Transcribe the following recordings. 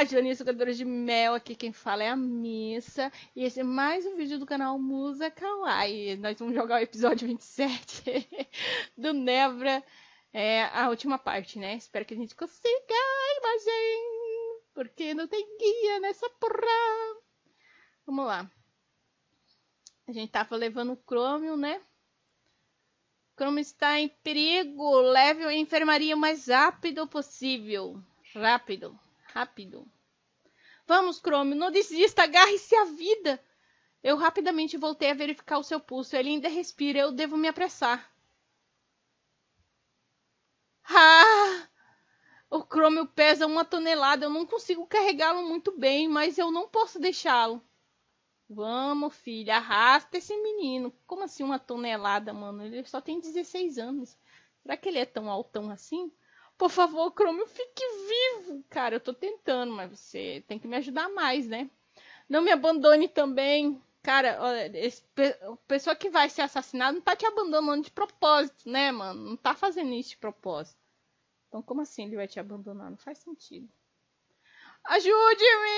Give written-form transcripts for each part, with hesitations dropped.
Joaninha Sugadora de Mel, aqui quem fala é a Missa. E esse é mais um vídeo do canal Musa Kawaii. Nós vamos jogar o episódio 27 do Nebra, a última parte, né? Espero que a gente consiga a imagem, porque não tem guia nessa porra. Vamos lá. A gente tava levando o Chromium, né? O Chromium está em perigo. Leve a enfermaria o mais rápido possível. Rápido. Vamos, Chromium, não desista, agarre-se à vida. Eu rapidamente voltei a verificar o seu pulso. Ele ainda respira, eu devo me apressar. Ah! O Chromium pesa 1 tonelada, eu não consigo carregá-lo muito bem, mas eu não posso deixá-lo. Vamos, filha, arrasta esse menino. Como assim 1 tonelada, mano? Ele só tem 16 anos. Será que ele é tão altão assim? Por favor, Chromium, fique vivo. Cara, eu tô tentando, mas você tem que me ajudar mais, né? Não me abandone também. Cara, olha, a pessoa que vai ser assassinada não tá te abandonando de propósito, né, mano? Não tá fazendo isso de propósito. Então, como assim ele vai te abandonar? Não faz sentido. Ajude-me!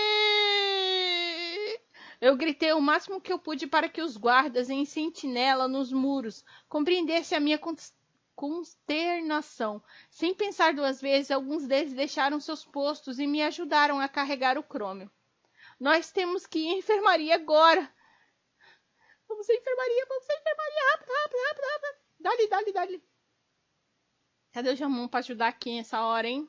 Eu gritei o máximo que eu pude para que os guardas em sentinela nos muros compreendessem a minha consternação. Sem pensar 2 vezes, alguns deles deixaram seus postos e me ajudaram a carregar o Chromium. Nós temos que ir à enfermaria agora. Vamos à enfermaria, rápido. Dali. Cadê o Jamon para ajudar aqui nessa hora, hein?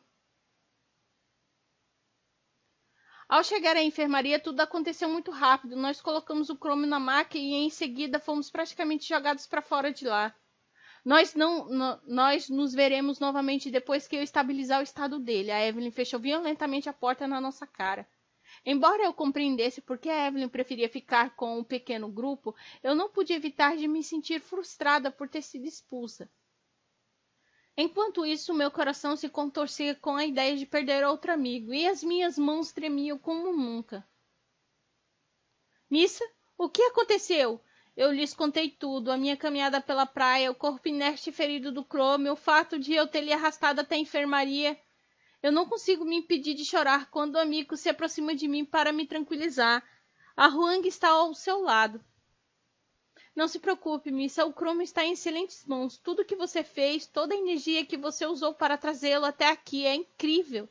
Ao chegar à enfermaria, tudo aconteceu muito rápido. Nós colocamos o Chromium na maca e em seguida fomos praticamente jogados para fora de lá. Nós nos veremos novamente depois que eu estabilizar o estado dele. A Evelyn fechou violentamente a porta na nossa cara. Embora eu compreendesse por que a Evelyn preferia ficar com um pequeno grupo, eu não pude evitar de me sentir frustrada por ter sido expulsa. Enquanto isso, meu coração se contorcia com a ideia de perder outro amigo, e as minhas mãos tremiam como nunca. Missa, o que aconteceu? Eu lhes contei tudo, a minha caminhada pela praia, o corpo inerte e ferido do Chromium, o fato de eu ter lhe arrastado até a enfermaria. Eu não consigo me impedir de chorar quando o amigo se aproxima de mim para me tranquilizar. A Huang está ao seu lado. Não se preocupe, Missa, o Chromium está em excelentes mãos. Tudo que você fez, toda a energia que você usou para trazê-lo até aqui é incrível.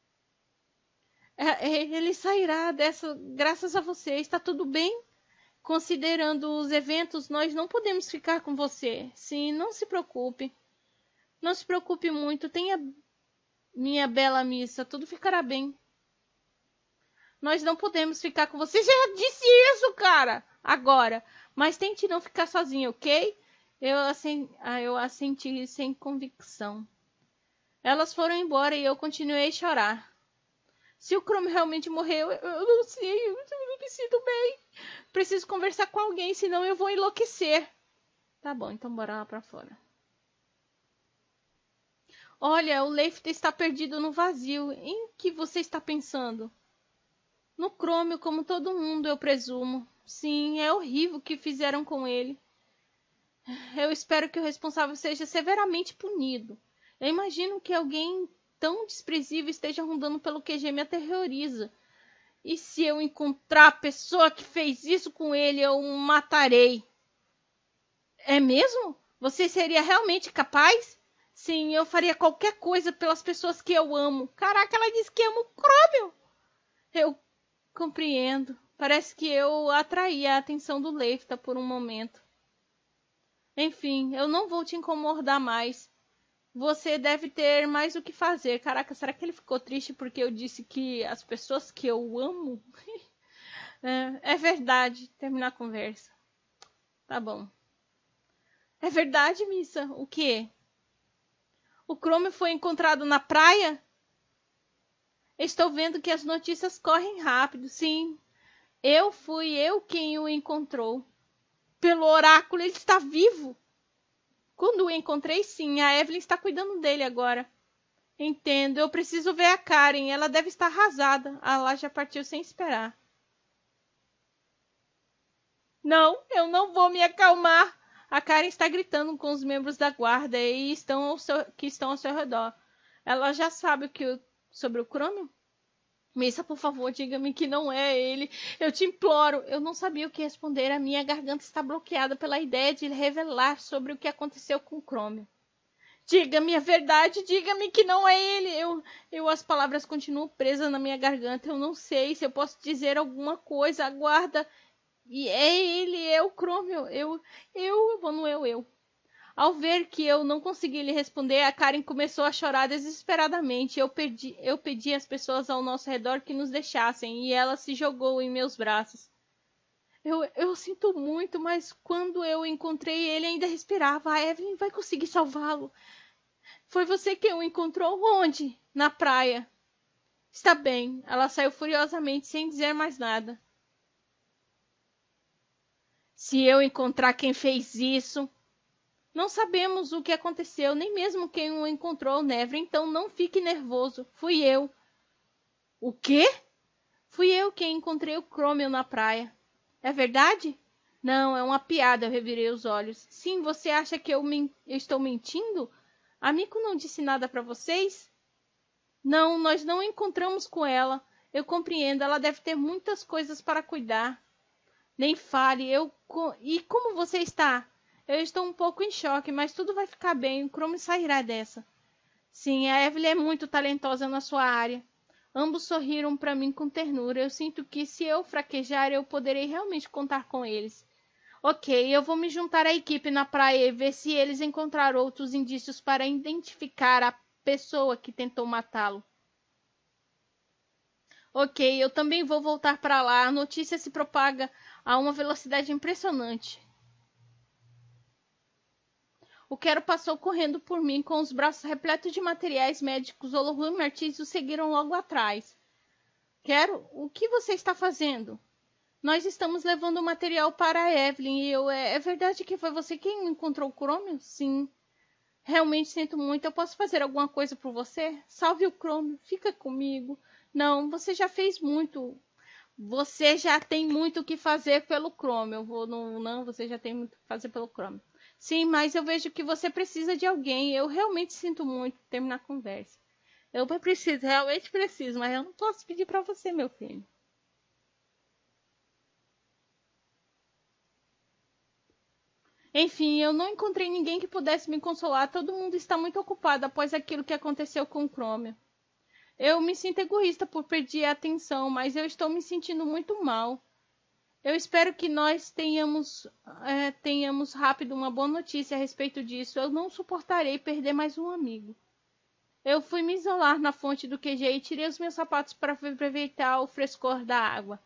Ele sairá dessa graças a você. Está tudo bem? Considerando os eventos, nós não podemos ficar com você. Sim, não se preocupe. Não se preocupe muito. Tenha minha bela Missa, tudo ficará bem. Nós não podemos ficar com você. Já disse isso, cara! Agora. Mas tente não ficar sozinha, ok? Eu assenti sem convicção. Elas foram embora e eu continuei a chorar. Se o Chromium realmente morreu, eu não sei, eu não me sinto bem. Preciso conversar com alguém, senão eu vou enlouquecer. Tá bom, então bora lá pra fora. Olha, o Leif está perdido no vazio. Em que você está pensando? No Chromium, como todo mundo, eu presumo. Sim, é horrível o que fizeram com ele. Eu espero que o responsável seja severamente punido. Eu imagino que alguém tão desprezível esteja rondando pelo QG me aterroriza. E se eu encontrar a pessoa que fez isso com ele, eu o matarei. É mesmo? Você seria realmente capaz? Sim, eu faria qualquer coisa pelas pessoas que eu amo. Caraca, ela disse que ama o Chromium. Eu compreendo. Parece que eu atraí a atenção do Leifta por um momento. Enfim, eu não vou te incomodar mais. Você deve ter mais o que fazer. Caraca, será que ele ficou triste porque eu disse que as pessoas que eu amo? É verdade. Terminar a conversa. Tá bom. É verdade, Missa? O quê? O Chromium foi encontrado na praia? Estou vendo que as notícias correm rápido. Sim, fui eu quem o encontrou. Pelo oráculo, ele está vivo. Quando o encontrei, sim, a Evelyn está cuidando dele agora. Entendo, eu preciso ver a Karen. Ela deve estar arrasada. A lá já partiu sem esperar. Não, eu não vou me acalmar. A Karen está gritando com os membros da guarda que estão ao seu redor. Ela já sabe sobre o Chromium? Missa, por favor, diga-me que não é ele. Eu te imploro. Eu não sabia o que responder. A minha garganta está bloqueada pela ideia de revelar sobre o que aconteceu com Cromio. Diga-me a verdade, diga-me que não é ele. As palavras continuam presas na minha garganta. Eu não sei se eu posso dizer alguma coisa. Aguarda. E é ele, é o Cromio. Eu. Ao ver que eu não consegui lhe responder, a Karen começou a chorar desesperadamente. Eu pedi às pessoas ao nosso redor que nos deixassem, e ela se jogou em meus braços. Eu sinto muito, mas quando eu encontrei ele ainda respirava. A Evelyn vai conseguir salvá-lo. Foi você que o encontrou onde? Na praia. Está bem. Ela saiu furiosamente, sem dizer mais nada. Se eu encontrar quem fez isso... Não sabemos o que aconteceu, nem mesmo quem o encontrou, Neville, então não fique nervoso. Fui eu. O quê? Fui eu quem encontrei o Cromwell na praia. É verdade? Não, é uma piada, eu revirei os olhos. Sim, você acha que eu estou mentindo? A Miko não disse nada para vocês? Não, nós não encontramos com ela. Eu compreendo, ela deve ter muitas coisas para cuidar. Nem fale, E como você está? Eu estou um pouco em choque, mas tudo vai ficar bem. O Cromwell sairá dessa. Sim, a Evelyn é muito talentosa na sua área. Ambos sorriram para mim com ternura. Eu sinto que, se eu fraquejar, eu poderei realmente contar com eles. Ok, eu vou me juntar à equipe na praia e ver se eles encontraram outros indícios para identificar a pessoa que tentou matá-lo. Ok, eu também vou voltar para lá. A notícia se propaga a uma velocidade impressionante. O Quero passou correndo por mim com os braços repletos de materiais médicos. Olohu e Martins o seguiram logo atrás. Quero, o que você está fazendo? Nós estamos levando o material para a Evelyn e eu... É verdade que foi você quem encontrou o Cromwell? Sim. Realmente sinto muito. Eu posso fazer alguma coisa por você? Salve o Cromwell. Fica comigo. Não, você já fez muito. Você já tem muito o que fazer pelo Cromwell. Não, você já tem muito o que fazer pelo Cromwell. Sim, mas eu vejo que você precisa de alguém. Eu realmente sinto muito terminar a conversa. Eu preciso, realmente preciso, mas eu não posso pedir para você, meu filho. Enfim, eu não encontrei ninguém que pudesse me consolar. Todo mundo está muito ocupado após aquilo que aconteceu com o Cromwell. Eu me sinto egoísta por perder a atenção, mas eu estou me sentindo muito mal. Eu espero que nós tenhamos rápido uma boa notícia a respeito disso. Eu não suportarei perder mais um amigo. Eu fui me isolar na fonte do QG e tirei os meus sapatos para aproveitar o frescor da água.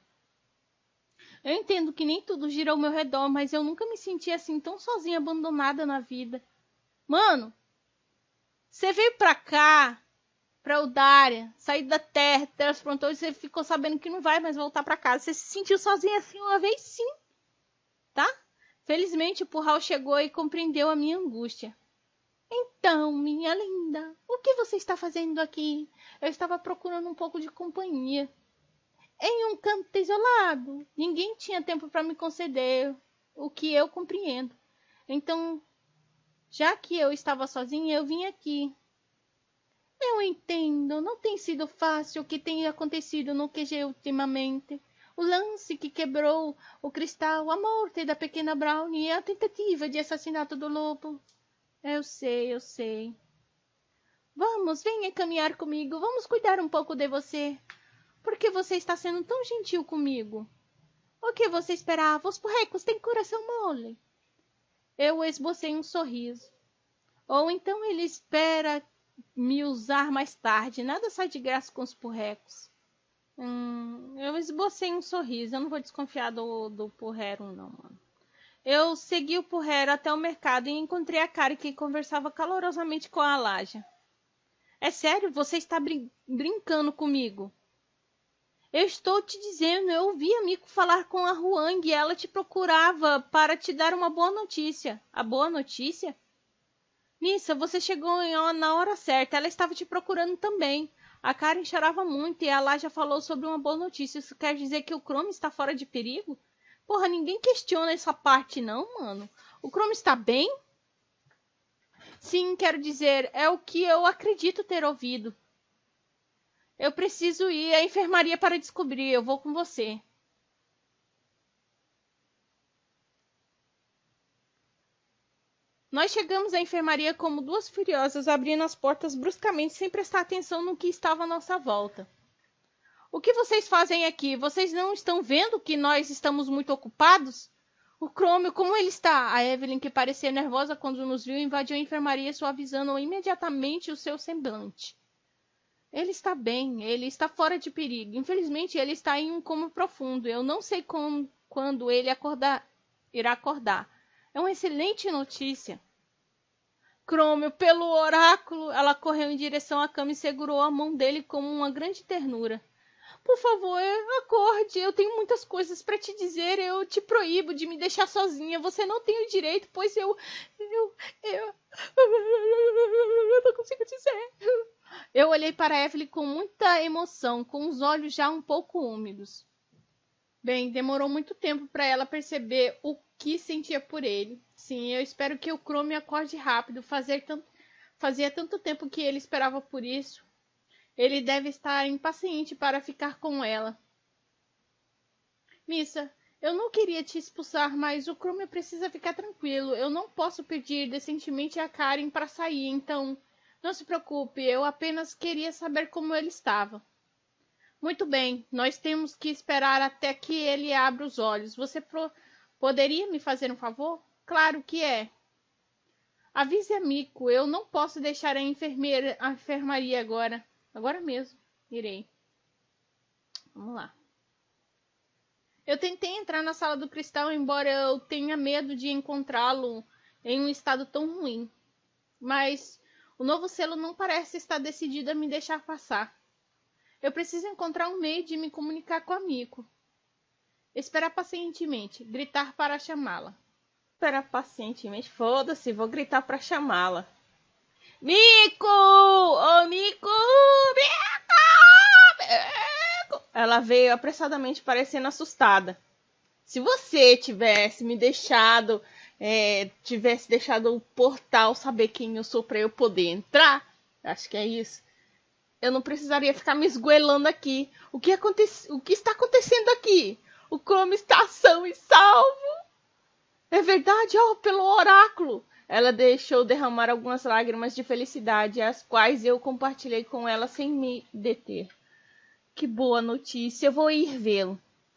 Eu entendo que nem tudo gira ao meu redor, mas eu nunca me senti assim tão sozinha, abandonada na vida. Mano, você veio pra cá, pra Eldária, sair da Terra, transplantou e você ficou sabendo que não vai mais voltar pra casa. Você se sentiu sozinha assim uma vez, sim, tá? Felizmente o Purral chegou e compreendeu a minha angústia. Então, minha linda, o que você está fazendo aqui? Eu estava procurando um pouco de companhia. Em um canto isolado. Ninguém tinha tempo para me conceder, o que eu compreendo. Então, já que eu estava sozinha, eu vim aqui. Eu entendo, não tem sido fácil o que tem acontecido no QG ultimamente. O lance que quebrou o cristal, a morte da pequena Brownie e a tentativa de assassinato do lobo. Eu sei. Vamos, venha caminhar comigo. Vamos cuidar um pouco de você. Por que você está sendo tão gentil comigo? O que você esperava? Os porrecos têm coração mole. Eu esbocei um sorriso. Ou então ele espera me usar mais tarde. Nada sai de graça com os porrecos. Eu esbocei um sorriso. Eu não vou desconfiar do porrero, não, mano. Eu segui o porrero até o mercado e encontrei a Kari, que conversava calorosamente com a Alaja. É sério? Você está brincando comigo? Eu estou te dizendo, eu ouvi a Miko falar com a Huang e ela te procurava para te dar uma boa notícia. A boa notícia? Nissa, você chegou na hora certa, ela estava te procurando também. A Karen chorava muito e ela já falou sobre uma boa notícia. Isso quer dizer que o Chrome está fora de perigo? Porra, ninguém questiona essa parte não, mano. O Chrome está bem? Sim, quero dizer, é o que eu acredito ter ouvido. Eu preciso ir à enfermaria para descobrir. Eu vou com você. Nós chegamos à enfermaria como duas furiosas, abrindo as portas bruscamente, sem prestar atenção no que estava à nossa volta. O que vocês fazem aqui? Vocês não estão vendo que nós estamos muito ocupados? O Crômio, como ele está? A Evelyn, que parecia nervosa quando nos viu, invadiu a enfermaria, suavizando imediatamente o seu semblante. Ele está bem, ele está fora de perigo. Infelizmente, ele está em um coma profundo. Eu não sei quando ele irá acordar. É uma excelente notícia. Crômio, pelo oráculo, ela correu em direção à cama e segurou a mão dele com uma grande ternura. Por favor, acorde. Eu tenho muitas coisas para te dizer. Eu te proíbo de me deixar sozinha. Você não tem o direito, pois eu não consigo dizer. Eu olhei para Evelyn com muita emoção, com os olhos já um pouco úmidos. Bem, demorou muito tempo para ela perceber o que sentia por ele. Sim, eu espero que o Crômio acorde rápido. Fazia tanto tempo que ele esperava por isso. Ele deve estar impaciente para ficar com ela. Missa, eu não queria te expulsar, mas o Crômio precisa ficar tranquilo. Eu não posso pedir decentemente a Karen para sair, então não se preocupe. Eu apenas queria saber como ele estava. Muito bem, nós temos que esperar até que ele abra os olhos. Você poderia me fazer um favor? Claro que é. Avise a Mico, eu não posso deixar a enfermaria agora. Agora mesmo, irei. Vamos lá. Eu tentei entrar na sala do cristal, embora eu tenha medo de encontrá-lo em um estado tão ruim. Mas o novo selo não parece estar decidido a me deixar passar. Eu preciso encontrar um meio de me comunicar com a Mico. Esperar pacientemente, gritar para chamá-la. Esperar pacientemente, foda-se, vou gritar para chamá-la. Mico! Ô, Mico! Mico! Ela veio apressadamente, parecendo assustada. Se você tivesse me deixado, tivesse deixado o portal saber quem eu sou para eu poder entrar, acho que é isso, eu não precisaria ficar me esgoelando aqui. O que está acontecendo aqui? O Crômio está são e salvo. É verdade, pelo oráculo. Ela deixou derramar algumas lágrimas de felicidade, as quais eu compartilhei com ela sem me deter. Que boa notícia, eu vou ir vê-lo.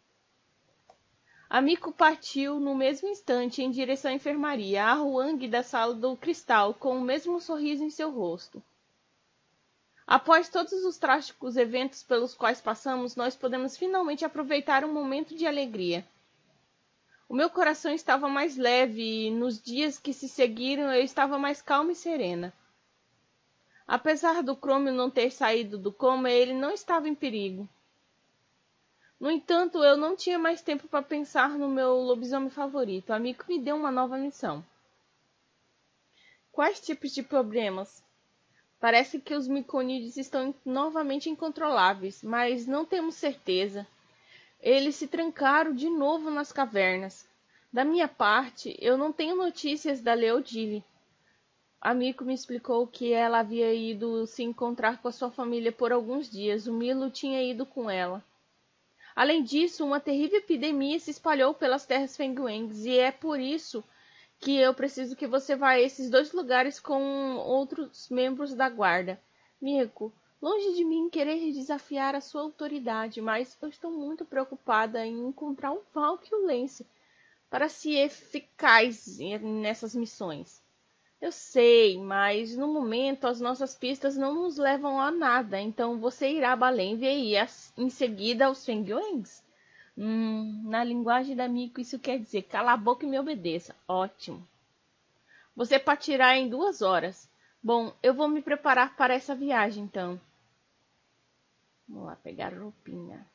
A Mico partiu no mesmo instante em direção à enfermaria, a Huang da sala do cristal, com o mesmo sorriso em seu rosto. Após todos os trágicos eventos pelos quais passamos, nós podemos finalmente aproveitar um momento de alegria. O meu coração estava mais leve e, nos dias que se seguiram, eu estava mais calma e serena. Apesar do Crômio não ter saído do coma, ele não estava em perigo. No entanto, eu não tinha mais tempo para pensar no meu lobisomem favorito. O amigo me deu uma nova missão. Quais tipos de problemas? Parece que os miconídeos estão novamente incontroláveis, mas não temos certeza. Eles se trancaram de novo nas cavernas. Da minha parte, eu não tenho notícias da Leodile. A Mico me explicou que ela havia ido se encontrar com a sua família por alguns dias. O Milo tinha ido com ela. Além disso, uma terrível epidemia se espalhou pelas terras Fenghuengs, e é por isso que eu preciso que você vá a esses dois lugares com outros membros da guarda. Mico, longe de mim querer desafiar a sua autoridade, mas eu estou muito preocupada em encontrar o Valk e o Lance para ser eficaz nessas missões. Eu sei, mas no momento as nossas pistas não nos levam a nada, então você irá a Balenvia e em seguida aos Fenghuengs? Na linguagem da Mico isso quer dizer cala a boca e me obedeça. Ótimo. Você partirá em 2 horas. Bom, eu vou me preparar para essa viagem então. Vamos lá pegar a roupinha.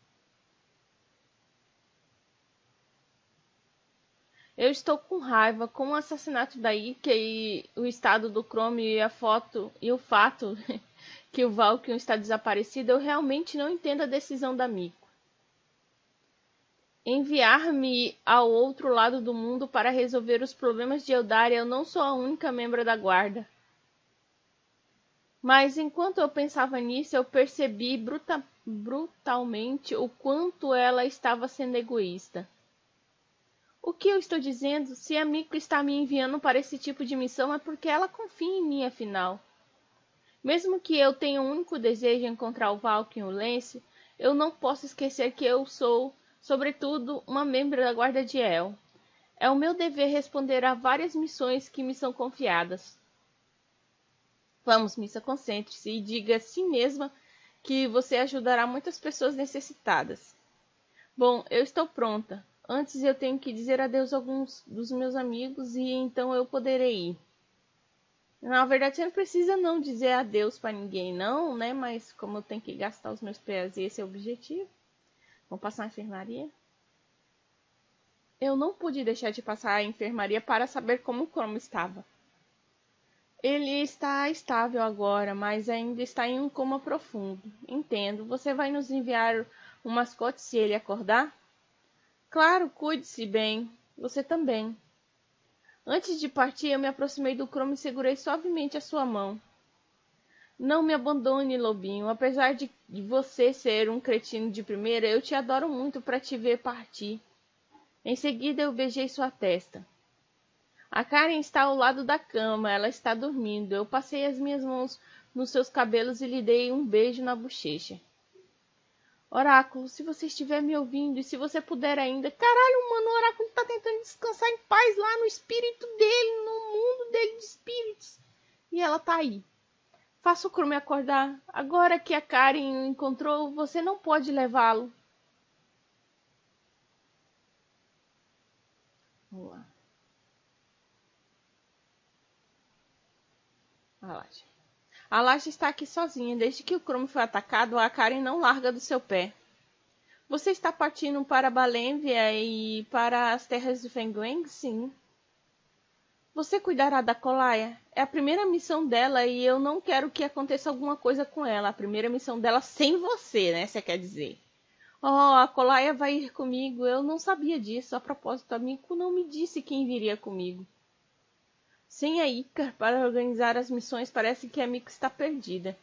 Eu estou com raiva com o assassinato da Ike e o estado do Crômio e o fato que o Valkyrie está desaparecido. Eu realmente não entendo a decisão da Mico. Enviar-me ao outro lado do mundo para resolver os problemas de Eldaria. Eu não sou a única membro da guarda. Mas enquanto eu pensava nisso, eu percebi brutalmente o quanto ela estava sendo egoísta. O que eu estou dizendo? Se a Miko está me enviando para esse tipo de missão é porque ela confia em mim, afinal. Mesmo que eu tenha um único desejo, encontrar o Valk e o Lance, eu não posso esquecer que eu sou, sobretudo, uma membro da Guarda de El. É o meu dever responder a várias missões que me são confiadas. Vamos, Missa, concentre-se e diga a si mesma que você ajudará muitas pessoas necessitadas. Bom, eu estou pronta. Antes eu tenho que dizer adeus a alguns dos meus amigos e então eu poderei ir. Na verdade, você não precisa não dizer adeus para ninguém, não, né? Mas como eu tenho que gastar os meus pés e esse é o objetivo. Vamos passar a enfermaria? Eu não pude deixar de passar a enfermaria para saber como o Chrome estava. Ele está estável agora, mas ainda está em um coma profundo. Entendo. Você vai nos enviar um mascote se ele acordar? Claro, cuide-se bem. Você também. Antes de partir, eu me aproximei do Chrome e segurei suavemente a sua mão. Não me abandone, lobinho. Apesar de você ser um cretino de primeira, eu te adoro muito para te ver partir. Em seguida, eu beijei sua testa. A Karen está ao lado da cama. Ela está dormindo. Eu passei as minhas mãos nos seus cabelos e lhe dei um beijo na bochecha. Oráculo, se você estiver me ouvindo e se você puder ainda... Caralho, mano, o Oráculo tá tentando descansar em paz lá no espírito dele, no mundo dele de espíritos. E ela tá aí. Faça o Chrome acordar. Agora que a Karen o encontrou, você não pode levá-lo. Vamos lá. A Laje está aqui sozinha. Desde que o Chrome foi atacado, a Karen não larga do seu pé. Você está partindo para Balenvia e para as terras de Fengueng? Sim. Você cuidará da Colaia? É a primeira missão dela e eu não quero que aconteça alguma coisa com ela. A primeira missão dela sem você, né? Você quer dizer. Oh, a Colaia vai ir comigo. Eu não sabia disso. A propósito, a Miko não me disse quem viria comigo. Sem a Icar para organizar as missões, parece que a Miko está perdida.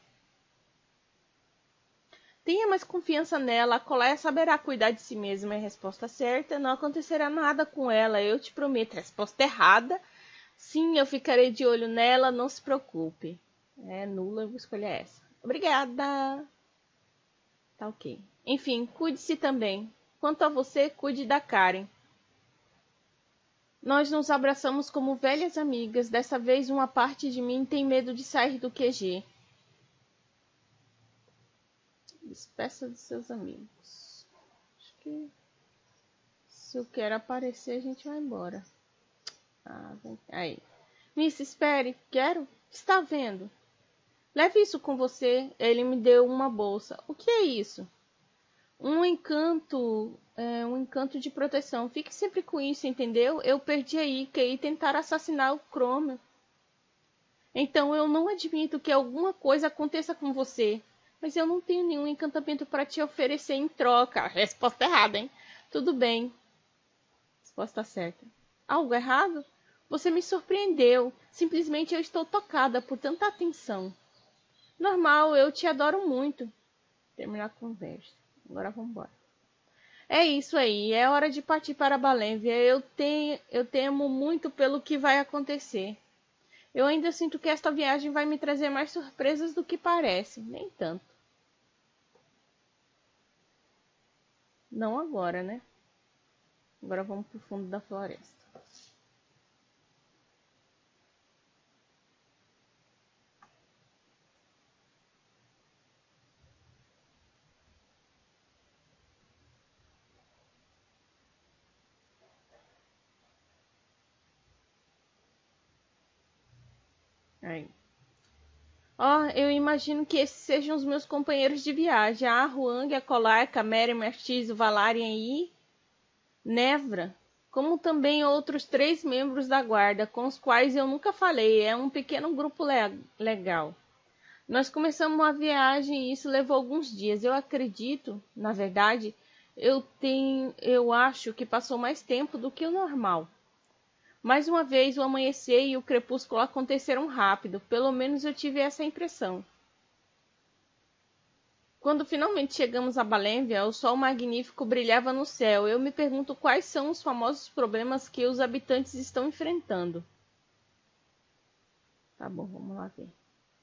Tenha mais confiança nela. A Colaia saberá cuidar de si mesma. É a resposta certa. Não acontecerá nada com ela. Eu te prometo. Resposta errada. Sim, eu ficarei de olho nela, não se preocupe. É nula, eu vou escolher essa. Obrigada. Tá ok. Enfim, cuide-se também. Quanto a você, cuide da Karen. Nós nos abraçamos como velhas amigas. Dessa vez, uma parte de mim tem medo de sair do QG. Despeça dos seus amigos. Acho que se eu quero aparecer, a gente vai embora. Ah, vem. Aí. Miss, espere. Quero? Está vendo? Leve isso com você. Ele me deu uma bolsa. O que é isso? Um encanto de proteção. Fique sempre com isso, entendeu? Eu perdi a Ika e tentaram assassinar o Chrome. Então eu não admito que alguma coisa aconteça com você. Mas eu não tenho nenhum encantamento para te oferecer em troca. Resposta errada, hein? Tudo bem. Resposta certa. Algo errado? Você me surpreendeu. Simplesmente eu estou tocada por tanta atenção. Normal, eu te adoro muito. Terminar a conversa. Agora vamos embora. É isso aí, é hora de partir para Balenvia. Eu temo muito pelo que vai acontecer. Eu ainda sinto que esta viagem vai me trazer mais surpresas do que parece. Nem tanto. Não agora, né? Agora vamos pro fundo da floresta. Aí. Eu imagino que esses sejam os meus companheiros de viagem. A Huang, a Kolarka, a Mary, Martiz, o Valarian e Nevra. Como também outros 3 membros da guarda, com os quais eu nunca falei. É um pequeno grupo legal. Nós começamos uma viagem e isso levou alguns dias. Eu acredito, na verdade, eu acho que passou mais tempo do que o normal. Mais uma vez, o amanhecer e o crepúsculo aconteceram rápido. Pelo menos eu tive essa impressão. Quando finalmente chegamos a Balénvia, o sol magnífico brilhava no céu. Eu me pergunto quais são os famosos problemas que os habitantes estão enfrentando. Tá bom, vamos lá ver.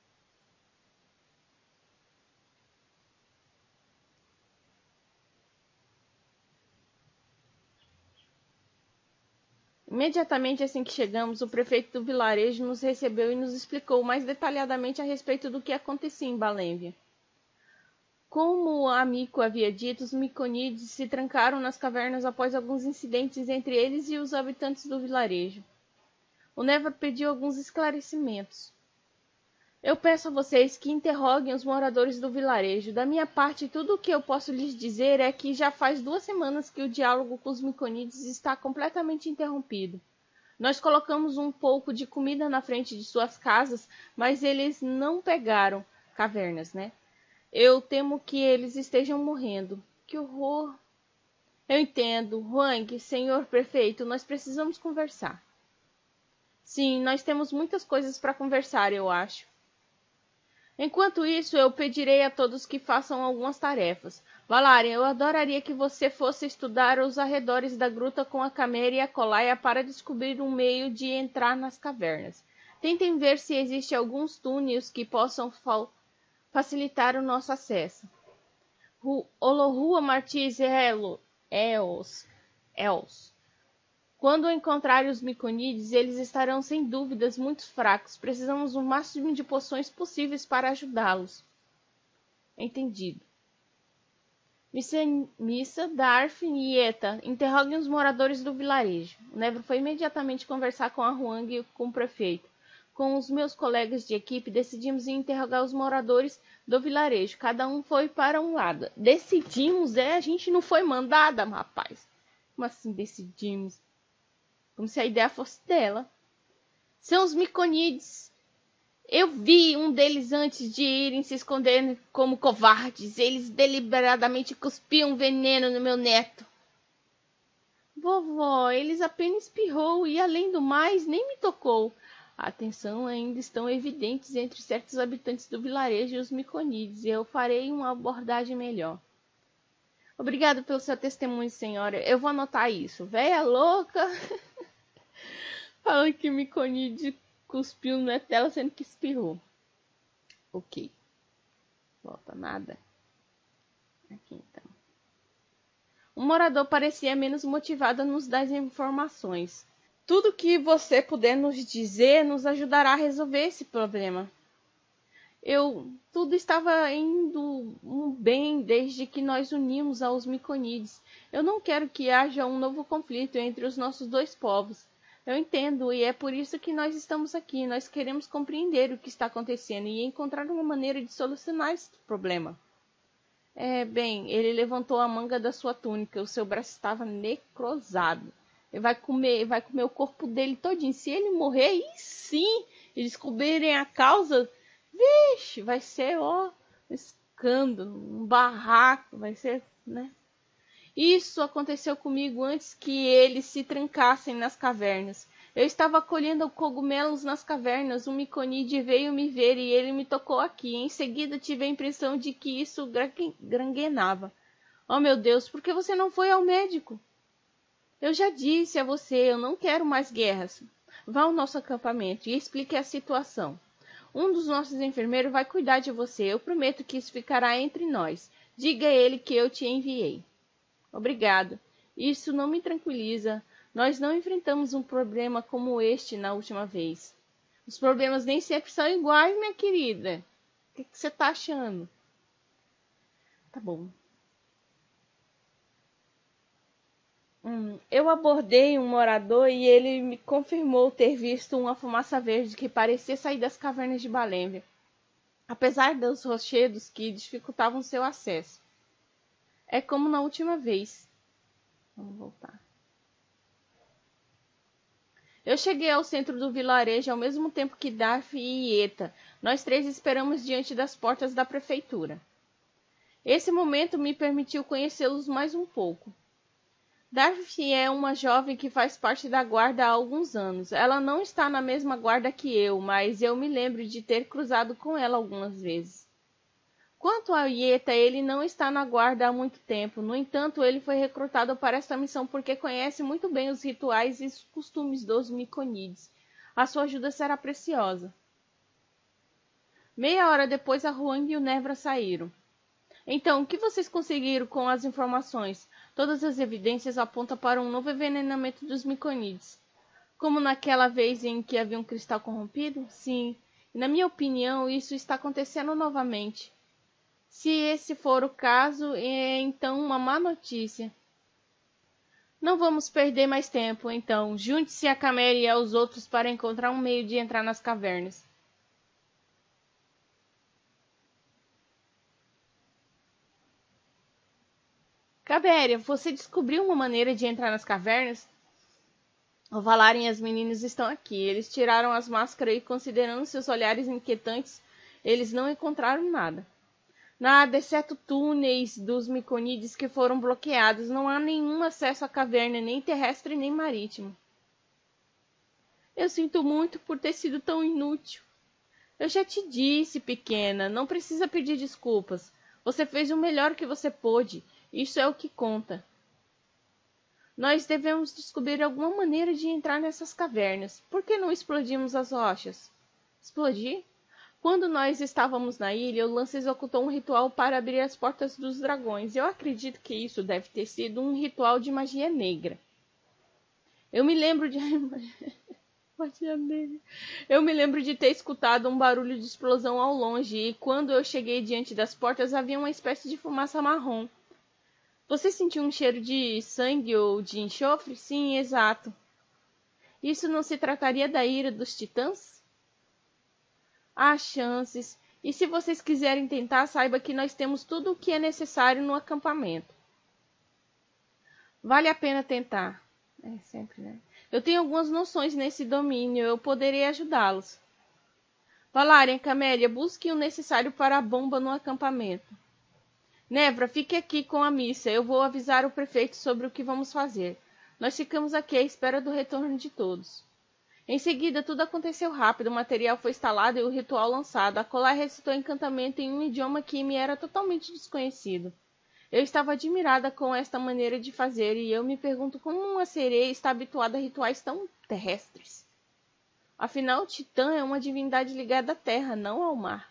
Imediatamente assim que chegamos, o prefeito do vilarejo nos recebeu e nos explicou mais detalhadamente a respeito do que acontecia em Balénvia. Como o amigo havia dito, os miconídeos se trancaram nas cavernas após alguns incidentes entre eles e os habitantes do vilarejo. O Neva pediu alguns esclarecimentos. Eu peço a vocês que interroguem os moradores do vilarejo. Da minha parte, tudo o que eu posso lhes dizer é que já faz 2 semanas que o diálogo com os miconídeos está completamente interrompido. Nós colocamos um pouco de comida na frente de suas casas, mas eles não pegaram cavernas, né? Eu temo que eles estejam morrendo. Que horror! Eu entendo. Huang, senhor prefeito, nós precisamos conversar. Sim, nós temos muitas coisas para conversar, eu acho. Enquanto isso, eu pedirei a todos que façam algumas tarefas. Valarian, eu adoraria que você fosse estudar os arredores da gruta com a Camera e a Colaia para descobrir um meio de entrar nas cavernas. Tentem ver se existe alguns túneis que possam facilitar o nosso acesso. Olohua Martins Els. Quando encontrarem os miconídeos, eles estarão sem dúvidas muito fracos. Precisamos do máximo de poções possíveis para ajudá-los. Entendido. Missa, Darf e Eta, interroguem os moradores do vilarejo. O Neva foi imediatamente conversar com a Huang e com o prefeito. Com os meus colegas de equipe, decidimos interrogar os moradores do vilarejo. Cada um foi para um lado. Decidimos, a gente não foi mandada, rapaz. Como assim decidimos? Como se a ideia fosse dela. São os miconídeos. Eu vi um deles antes de irem se esconder como covardes. Eles deliberadamente cuspiam veneno no meu neto. Vovó, eles apenas espirrou e, além do mais, nem me tocou. A tensão ainda estão evidentes entre certos habitantes do vilarejo e os miconídeos, e eu farei uma abordagem melhor. Obrigado pelo seu testemunho, senhora. Eu vou anotar isso. Véia louca! Falando que miconídeo cuspiu no neto dela, sendo que espirrou. Ok. Volta nada. Aqui então. O morador parecia menos motivado a nos dar informações. Tudo que você puder nos dizer nos ajudará a resolver esse problema. Tudo estava indo bem desde que nós unimos aos miconídeos. Eu não quero que haja um novo conflito entre os nossos 2 povos. Eu entendo, e é por isso que nós estamos aqui. Nós queremos compreender o que está acontecendo e encontrar uma maneira de solucionar esse problema. Bem, ele levantou a manga da sua túnica. O seu braço estava necrosado. Ele vai comer o corpo dele todinho. Se ele morrer, e sim, e descobrirem a causa, vixe, vai ser um escândalo, um barraco, vai ser, né? Isso aconteceu comigo antes que eles se trancassem nas cavernas. Eu estava colhendo cogumelos nas cavernas. Um miconídeo veio me ver e ele me tocou aqui. Em seguida tive a impressão de que isso granguenava. Oh, meu Deus, por que você não foi ao médico? Eu já disse a você, eu não quero mais guerras. Vá ao nosso acampamento e explique a situação. Um dos nossos enfermeiros vai cuidar de você. Eu prometo que isso ficará entre nós. Diga a ele que eu te enviei. Obrigado. Isso não me tranquiliza. Nós não enfrentamos um problema como este na última vez. Os problemas nem sempre são iguais, minha querida. O que você está achando? Tá bom. Eu abordei um morador e ele me confirmou ter visto uma fumaça verde que parecia sair das cavernas de Balénvia, apesar dos rochedos que dificultavam seu acesso. É como na última vez. Vamos voltar. Eu cheguei ao centro do vilarejo ao mesmo tempo que Darf e Eta. Nós 3 esperamos diante das portas da prefeitura. Esse momento me permitiu conhecê-los mais um pouco. Darf é uma jovem que faz parte da guarda há alguns anos. Ela não está na mesma guarda que eu, mas eu me lembro de ter cruzado com ela algumas vezes. Quanto a Ieta, ele não está na guarda há muito tempo. No entanto, ele foi recrutado para esta missão porque conhece muito bem os rituais e os costumes dos Miconides. A sua ajuda será preciosa. Meia hora depois, a Huang e o Nevra saíram. Então, o que vocês conseguiram com as informações? Todas as evidências apontam para um novo envenenamento dos Miconides. Como naquela vez em que havia um cristal corrompido? Sim. E na minha opinião, isso está acontecendo novamente. Se esse for o caso, é então uma má notícia. Não vamos perder mais tempo, então. Junte-se a Camere e aos outros para encontrar um meio de entrar nas cavernas. Cabéria, você descobriu uma maneira de entrar nas cavernas? O Valarin e as meninas estão aqui. Eles tiraram as máscaras e, considerando seus olhares inquietantes, eles não encontraram nada. Nada, exceto túneis dos Miconides que foram bloqueados. Não há nenhum acesso à caverna, nem terrestre nem marítimo. Eu sinto muito por ter sido tão inútil. Eu já te disse, pequena, não precisa pedir desculpas. Você fez o melhor que você pôde. Isso é o que conta. Nós devemos descobrir alguma maneira de entrar nessas cavernas. Por que não explodimos as rochas? Explodir? Quando nós estávamos na ilha, o Lance executou um ritual para abrir as portas dos dragões. Eu acredito que isso deve ter sido um ritual de magia negra. Eu me lembro de... magia negra. Eu me lembro de ter escutado um barulho de explosão ao longe e quando eu cheguei diante das portas havia uma espécie de fumaça marrom. Você sentiu um cheiro de sangue ou de enxofre? Sim, exato. Isso não se trataria da ira dos titãs? Há chances. E se vocês quiserem tentar, saiba que nós temos tudo o que é necessário no acampamento. Vale a pena tentar. É sempre, né? Eu tenho algumas noções nesse domínio. Eu poderei ajudá-los. Valarian, Camélia, busque o necessário para a bomba no acampamento. Nevra, fique aqui com a missa. Eu vou avisar o prefeito sobre o que vamos fazer. Nós ficamos aqui à espera do retorno de todos. Em seguida, tudo aconteceu rápido. O material foi instalado e o ritual lançado. A Colar recitou encantamento em um idioma que me era totalmente desconhecido. Eu estava admirada com esta maneira de fazer e eu me pergunto como uma sereia está habituada a rituais tão terrestres. Afinal, Titã é uma divindade ligada à terra, não ao mar.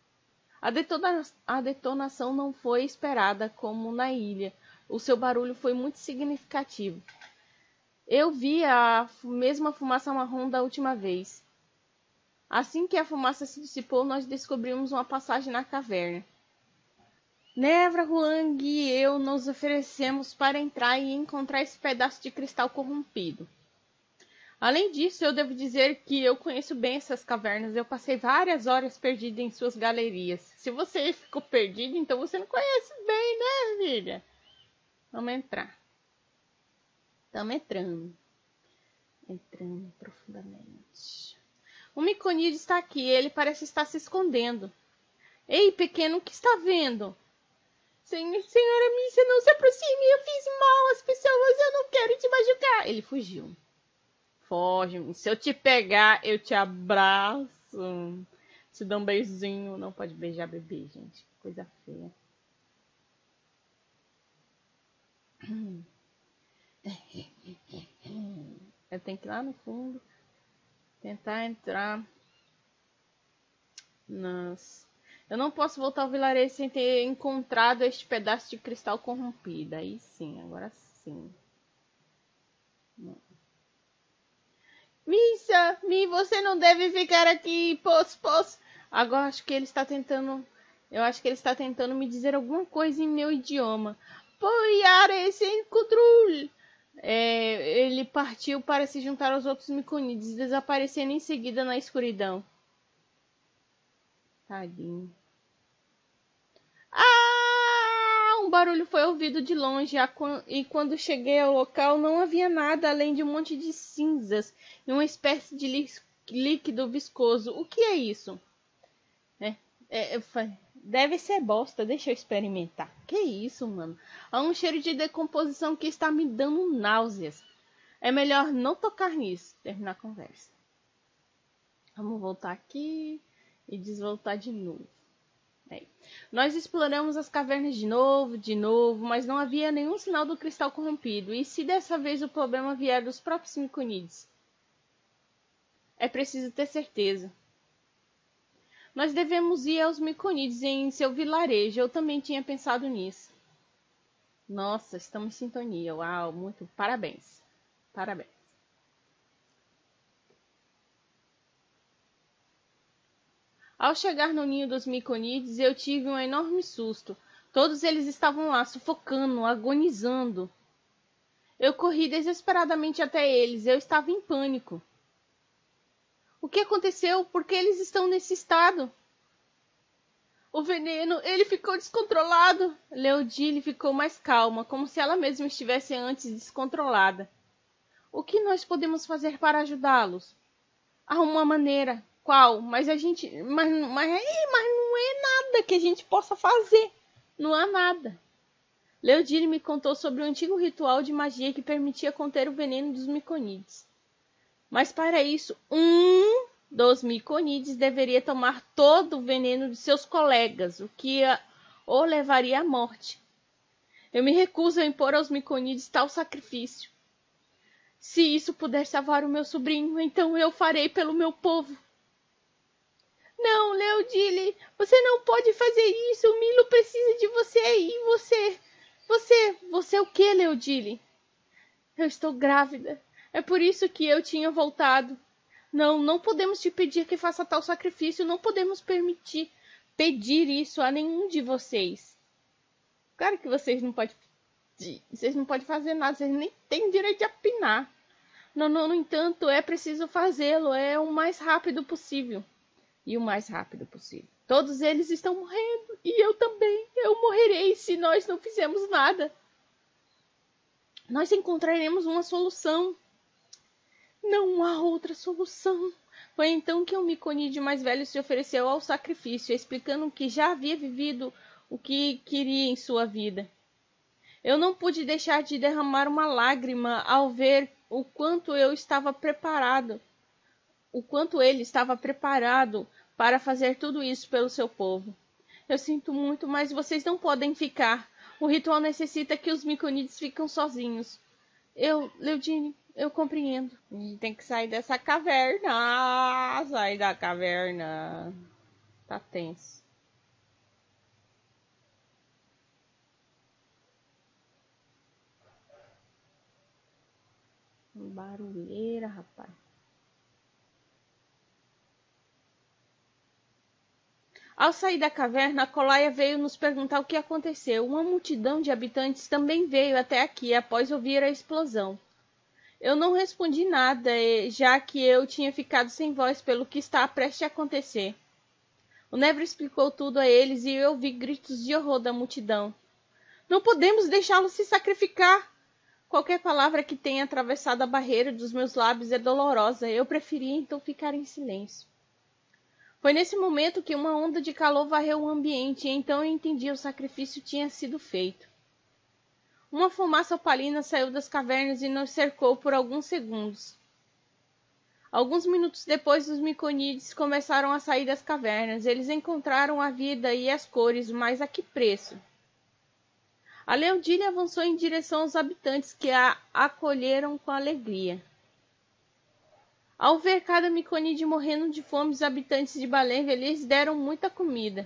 A detonação não foi esperada como na ilha. O seu barulho foi muito significativo. Eu vi a mesma fumaça marrom da última vez. Assim que a fumaça se dissipou, nós descobrimos uma passagem na caverna. Nevra, Huang e eu nos oferecemos para entrar e encontrar esse pedaço de cristal corrompido. Além disso, eu devo dizer que eu conheço bem essas cavernas. Eu passei várias horas perdida em suas galerias. Se você ficou perdido, então você não conhece bem, né, filha? Vamos entrar. Estamos entrando. Entrando profundamente. O Miconide está aqui. Ele parece estar se escondendo. Ei, pequeno, o que está vendo? Senhora Missa, não se aproxime. Eu fiz mal às pessoas. Eu não quero te machucar. Ele fugiu. Foge. Se eu te pegar, eu te abraço. Te dou um beijinho. Não pode beijar bebê, gente. Coisa feia. Eu tenho que ir lá no fundo. Tentar entrar. Nossa. Eu não posso voltar ao vilarejo sem ter encontrado este pedaço de cristal corrompido. Aí sim, agora sim. Missa, você não deve ficar aqui, posso. Agora acho que ele está tentando. Eu acho que ele está tentando me dizer alguma coisa em meu idioma. Poiare sem controle. Ele partiu para se juntar aos outros Miconides, desaparecendo em seguida na escuridão. Tadinho. Um barulho foi ouvido de longe e quando cheguei ao local não havia nada além de um monte de cinzas e uma espécie de líquido viscoso. O que é isso? Deve ser bosta, deixa eu experimentar. Que isso, mano? Há um cheiro de decomposição que está me dando náuseas. É melhor não tocar nisso. Terminar a conversa. Vamos voltar aqui e desvoltar de novo. É. Nós exploramos as cavernas de novo, mas não havia nenhum sinal do cristal corrompido. E se dessa vez o problema vier dos próprios Myconids? É preciso ter certeza. Nós devemos ir aos Myconids em seu vilarejo. Eu também tinha pensado nisso. Nossa, estamos em sintonia. Uau, muito parabéns. Parabéns. Ao chegar no ninho dos Myconids, eu tive um enorme susto. Todos eles estavam lá, sufocando, agonizando. Eu corri desesperadamente até eles. Eu estava em pânico. O que aconteceu? Por que eles estão nesse estado? O veneno, ele ficou descontrolado. Leodile ficou mais calma, como se ela mesma estivesse antes descontrolada. O que nós podemos fazer para ajudá-los? Há uma maneira. Qual? Mas não é nada que a gente possa fazer. Não há nada. Leodile me contou sobre um antigo ritual de magia que permitia conter o veneno dos Myconids. Mas para isso, um dos Myconids deveria tomar todo o veneno de seus colegas, o que o levaria à morte. Eu me recuso a impor aos Myconids tal sacrifício. Se isso puder salvar o meu sobrinho, então eu farei pelo meu povo. Não, Leodile, você não pode fazer isso. O Milo precisa de você e Você o que, Leodile? Eu estou grávida. É por isso que eu tinha voltado. Não podemos te pedir que faça tal sacrifício. Não podemos pedir isso a nenhum de vocês. Claro que vocês não podem fazer nada. Vocês nem têm direito de opinar. No entanto, é preciso fazê-lo. É o mais rápido possível. E o mais rápido possível. Todos eles estão morrendo. E eu também. Eu morrerei se nós não fizermos nada. Nós encontraremos uma solução. Não há outra solução. Foi então que o Myconid mais velho se ofereceu ao sacrifício, explicando que já havia vivido o que queria em sua vida. Eu não pude deixar de derramar uma lágrima ao ver o quanto ele estava preparado para fazer tudo isso pelo seu povo. Eu sinto muito, mas vocês não podem ficar. O ritual necessita que os Myconids fiquem sozinhos. Leodile, eu compreendo. A gente tem que sair dessa caverna. Sair da caverna. Tá tenso. Barulheira, rapaz. Ao sair da caverna, a Colaia veio nos perguntar o que aconteceu. Uma multidão de habitantes também veio até aqui após ouvir a explosão. Eu não respondi nada, já que eu tinha ficado sem voz pelo que está prestes a acontecer. O Neville explicou tudo a eles e eu ouvi gritos de horror da multidão. Não podemos deixá-lo se sacrificar! Qualquer palavra que tenha atravessado a barreira dos meus lábios é dolorosa. Eu preferia então ficar em silêncio. Foi nesse momento que uma onda de calor varreu o ambiente e então eu entendi que o sacrifício tinha sido feito. Uma fumaça opalina saiu das cavernas e nos cercou por alguns segundos. Alguns minutos depois, os Myconids começaram a sair das cavernas. Eles encontraram a vida e as cores, mas a que preço? A Leodile avançou em direção aos habitantes, que a acolheram com alegria. Ao ver cada Myconid morrendo de fome, os habitantes de Balenville lhes deram muita comida.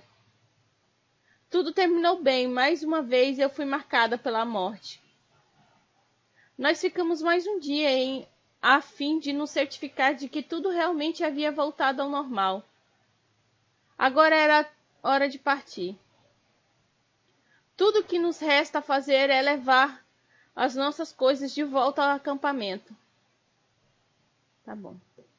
Tudo terminou bem. Mais uma vez eu fui marcada pela morte. Nós ficamos mais um dia a fim de nos certificar de que tudo realmente havia voltado ao normal. Agora era hora de partir. Tudo o que nos resta fazer é levar as nossas coisas de volta ao acampamento. Tá bom.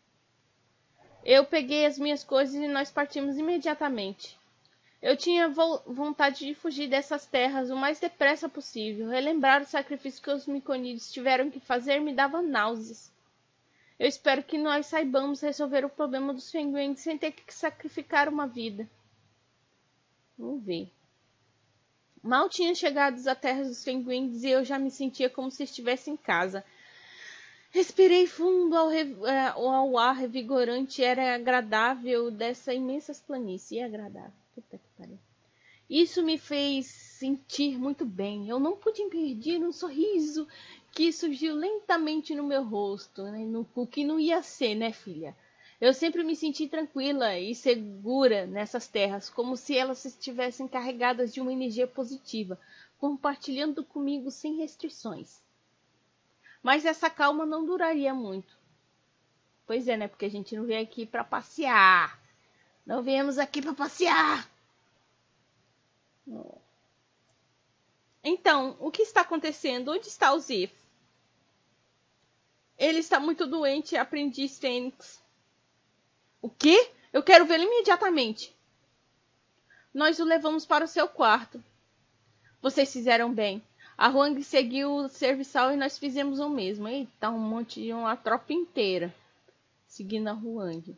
Eu peguei as minhas coisas e nós partimos imediatamente. Eu tinha vontade de fugir dessas terras o mais depressa possível. Relembrar o sacrifício que os Myconids tiveram que fazer me dava náuseas. Eu espero que nós saibamos resolver o problema dos Fenguengs sem ter que sacrificar uma vida. Vamos ver. Mal tinha chegado às terras dos Fenguengs e eu já me sentia como se estivesse em casa. Respirei fundo ao ar revigorante. Era agradável dessa imensa planície. E agradável. Puta que pariu. Isso me fez sentir muito bem. Eu não pude impedir um sorriso que surgiu lentamente no meu rosto, né? O que não ia ser, né, filha? Eu sempre me senti tranquila e segura nessas terras, como se elas estivessem carregadas de uma energia positiva, compartilhando comigo sem restrições. Mas essa calma não duraria muito. Pois é, né? Porque a gente não veio aqui para passear. Não viemos aqui para passear. Então, o que está acontecendo? Onde está o Zif? Ele está muito doente, aprendiz Fênix. O quê? Eu quero vê-lo imediatamente. Nós o levamos para o seu quarto. Vocês fizeram bem. A Huang seguiu o serviçal e nós fizemos o mesmo. Eita, um monte de uma tropa inteira seguindo a Huang.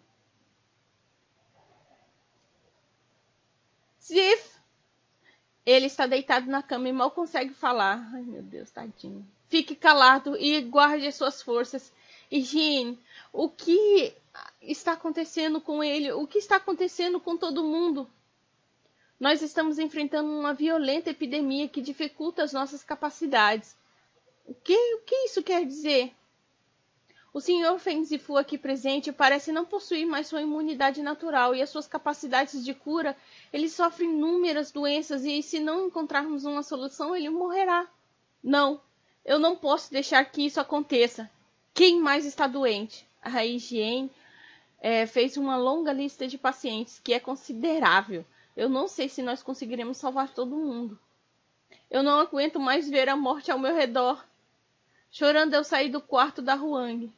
Zif! Ele está deitado na cama e mal consegue falar. Ai, meu Deus, tadinho. Fique calado e guarde as suas forças. E Jean, o que está acontecendo com ele? O que está acontecendo com todo mundo? Nós estamos enfrentando uma violenta epidemia que dificulta as nossas capacidades. O que isso quer dizer? O Sr. Feng Zifu aqui presente parece não possuir mais sua imunidade natural e as suas capacidades de cura. Ele sofre inúmeras doenças e, se não encontrarmos uma solução, ele morrerá. Não, eu não posso deixar que isso aconteça. Quem mais está doente? A Hien fez uma longa lista de pacientes, que é considerável. Eu não sei se nós conseguiremos salvar todo mundo. Eu não aguento mais ver a morte ao meu redor. Chorando, eu saí do quarto da Huang.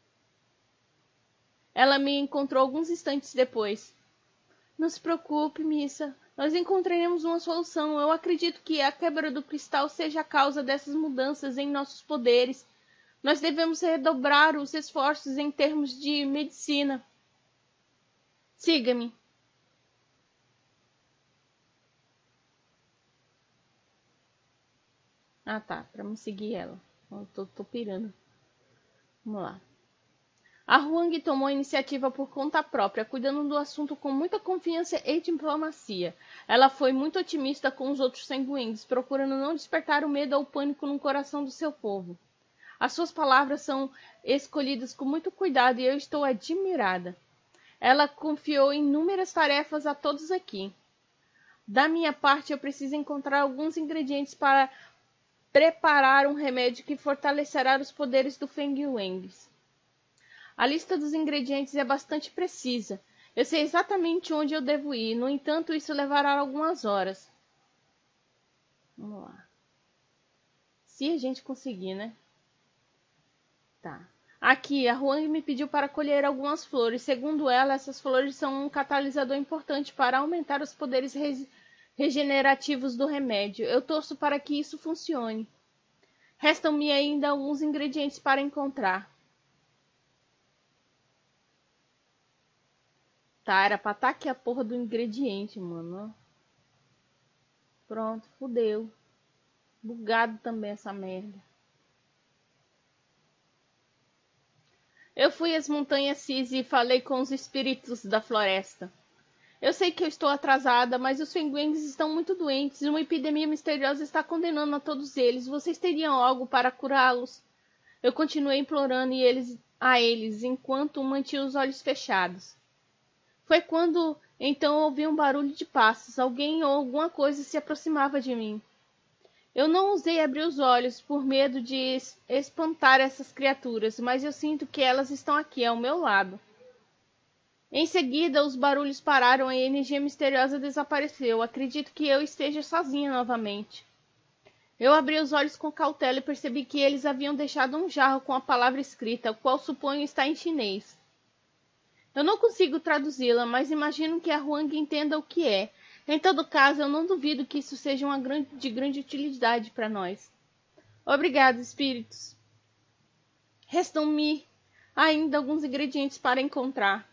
Ela me encontrou alguns instantes depois. Não se preocupe, Missa. Nós encontraremos uma solução. Eu acredito que a quebra do cristal seja a causa dessas mudanças em nossos poderes. Nós devemos redobrar os esforços em termos de medicina. Siga-me. Ah, tá. Pra me seguir ela. Eu tô pirando. Vamos lá. A Huang tomou a iniciativa por conta própria, cuidando do assunto com muita confiança e diplomacia. Ela foi muito otimista com os outros sanguíneos, procurando não despertar o medo ou o pânico no coração do seu povo. As suas palavras são escolhidas com muito cuidado e eu estou admirada. Ela confiou inúmeras tarefas a todos aqui. Da minha parte, eu preciso encontrar alguns ingredientes para preparar um remédio que fortalecerá os poderes do Feng Yuan. A lista dos ingredientes é bastante precisa. Eu sei exatamente onde eu devo ir. No entanto, isso levará algumas horas. Vamos lá. Se a gente conseguir, né? Tá. Aqui, a Huang me pediu para colher algumas flores. Segundo ela, essas flores são um catalisador importante para aumentar os poderes regenerativos do remédio. Eu torço para que isso funcione. Restam-me ainda alguns ingredientes para encontrar. Tá, era pra estar aqui a porra do ingrediente, mano. Pronto, fudeu. Bugado também essa merda. Eu fui às montanhas Cis e falei com os espíritos da floresta. Eu sei que eu estou atrasada, mas os pinguins estão muito doentes e uma epidemia misteriosa está condenando a todos eles. Vocês teriam algo para curá-los? Eu continuei implorando a eles, enquanto mantinha os olhos fechados. Foi quando então ouvi um barulho de passos. Alguém ou alguma coisa se aproximava de mim. Eu não ousei abrir os olhos por medo de espantar essas criaturas, mas eu sinto que elas estão aqui, ao meu lado. Em seguida, os barulhos pararam e a energia misteriosa desapareceu. Acredito que eu esteja sozinha novamente. Eu abri os olhos com cautela e percebi que eles haviam deixado um jarro com a palavra escrita, o qual suponho está em chinês. Eu não consigo traduzi-la, mas imagino que a Huang entenda o que é. Em todo caso, eu não duvido que isso seja de grande utilidade para nós. Obrigado, espíritos. Restam-me ainda alguns ingredientes para encontrar.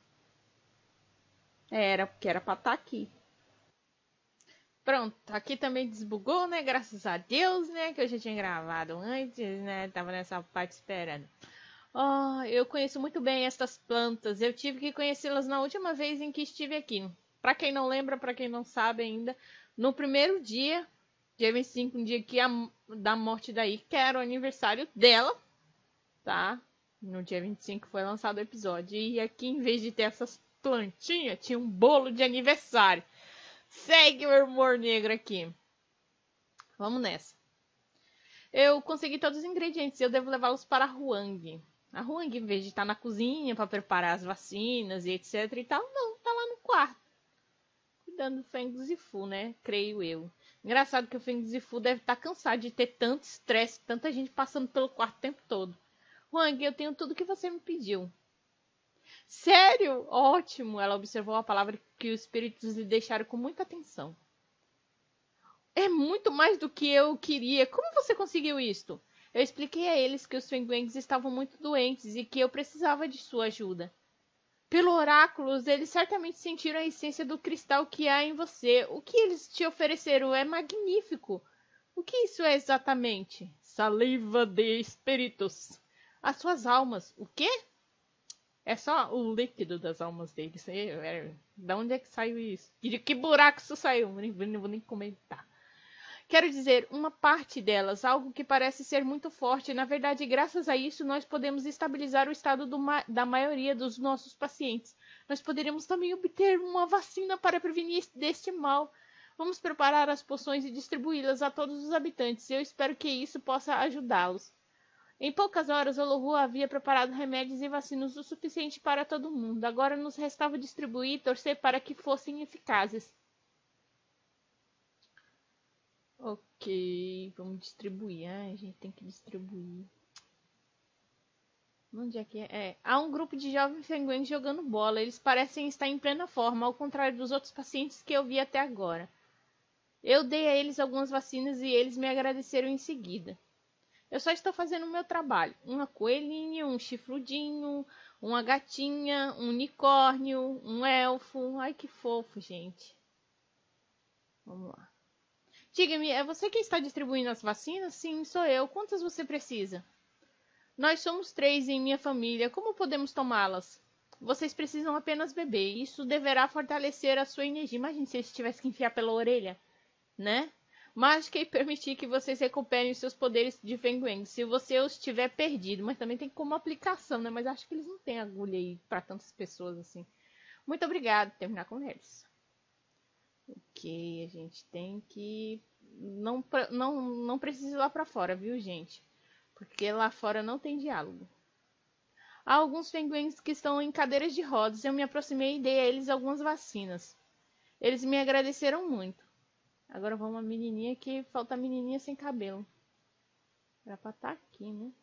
Porque era para estar aqui. Pronto, aqui também desbugou, né? Graças a Deus, né? Que eu já tinha gravado antes, né? Tava nessa parte esperando. Oh, eu conheço muito bem estas plantas. Eu tive que conhecê-las na última vez em que estive aqui. Para quem não lembra, para quem não sabe ainda, No primeiro dia, dia 25, um dia da morte da Ikki, que era o aniversário dela, tá? No dia 25 foi lançado o episódio. E aqui, em vez de ter essas plantinhas, tinha um bolo de aniversário. Segue o humor negro aqui. Vamos nessa. Eu consegui todos os ingredientes e eu devo levá-los para a Huang. A Huang, em vez de estar na cozinha para preparar as vacinas e etc e tal, não, tá lá no quarto. Cuidando do Feng Zifu, né? Creio eu. Engraçado que o Feng Zifu deve estar cansado de ter tanto estresse, tanta gente passando pelo quarto o tempo todo. Huang, eu tenho tudo que você me pediu. Sério? Ótimo! Ela observou a palavra que os espíritos lhe deixaram com muita atenção. É muito mais do que eu queria. Como você conseguiu isto? Eu expliquei a eles que os Fengguengs estavam muito doentes e que eu precisava de sua ajuda. Pelo oráculos, eles certamente sentiram a essência do cristal que há em você. O que eles te ofereceram é magnífico. O que isso é exatamente? Saliva de espíritos. As suas almas. O quê? É só o líquido das almas deles. Da onde é que saiu isso? De que buraco isso saiu? Não vou nem comentar. Quero dizer, uma parte delas, algo que parece ser muito forte. Na verdade, graças a isso, nós podemos estabilizar o estado da maioria dos nossos pacientes. Nós poderemos também obter uma vacina para prevenir deste mal. Vamos preparar as poções e distribuí-las a todos os habitantes. Eu espero que isso possa ajudá-los. Em poucas horas, Olohu havia preparado remédios e vacinas o suficiente para todo mundo. Agora nos restava distribuir e torcer para que fossem eficazes. Ok, vamos distribuir. A gente tem que distribuir. Onde é que é? Há um grupo de jovens Fengguengs jogando bola. Eles parecem estar em plena forma, ao contrário dos outros pacientes que eu vi até agora. Eu dei a eles algumas vacinas e eles me agradeceram em seguida. Eu só estou fazendo o meu trabalho. Uma coelhinha, um chifrudinho, uma gatinha, um unicórnio, um elfo. Ai, que fofo, gente. Vamos lá. Diga-me, é você quem está distribuindo as vacinas? Sim, sou eu. Quantas você precisa? Nós somos 3 em minha família. Como podemos tomá-las? Vocês precisam apenas beber. Isso deverá fortalecer a sua energia. Imagine se eles tivessem que enfiar pela orelha, né? Mágica e permitir que vocês recuperem os seus poderes de Fengguang, se você os tiver perdido. Mas também tem como aplicação, né? Mas acho que eles não têm agulha aí para tantas pessoas assim. Muito obrigado. Terminar com eles. Ok, a gente tem que... Não precisa ir lá pra fora, viu, gente? Porque lá fora não tem diálogo. Há alguns Fengguengs que estão em cadeiras de rodas. Eu me aproximei e dei a eles algumas vacinas. Eles me agradeceram muito. Agora vamos a menininha que falta a menininha sem cabelo. Era pra estar aqui, né?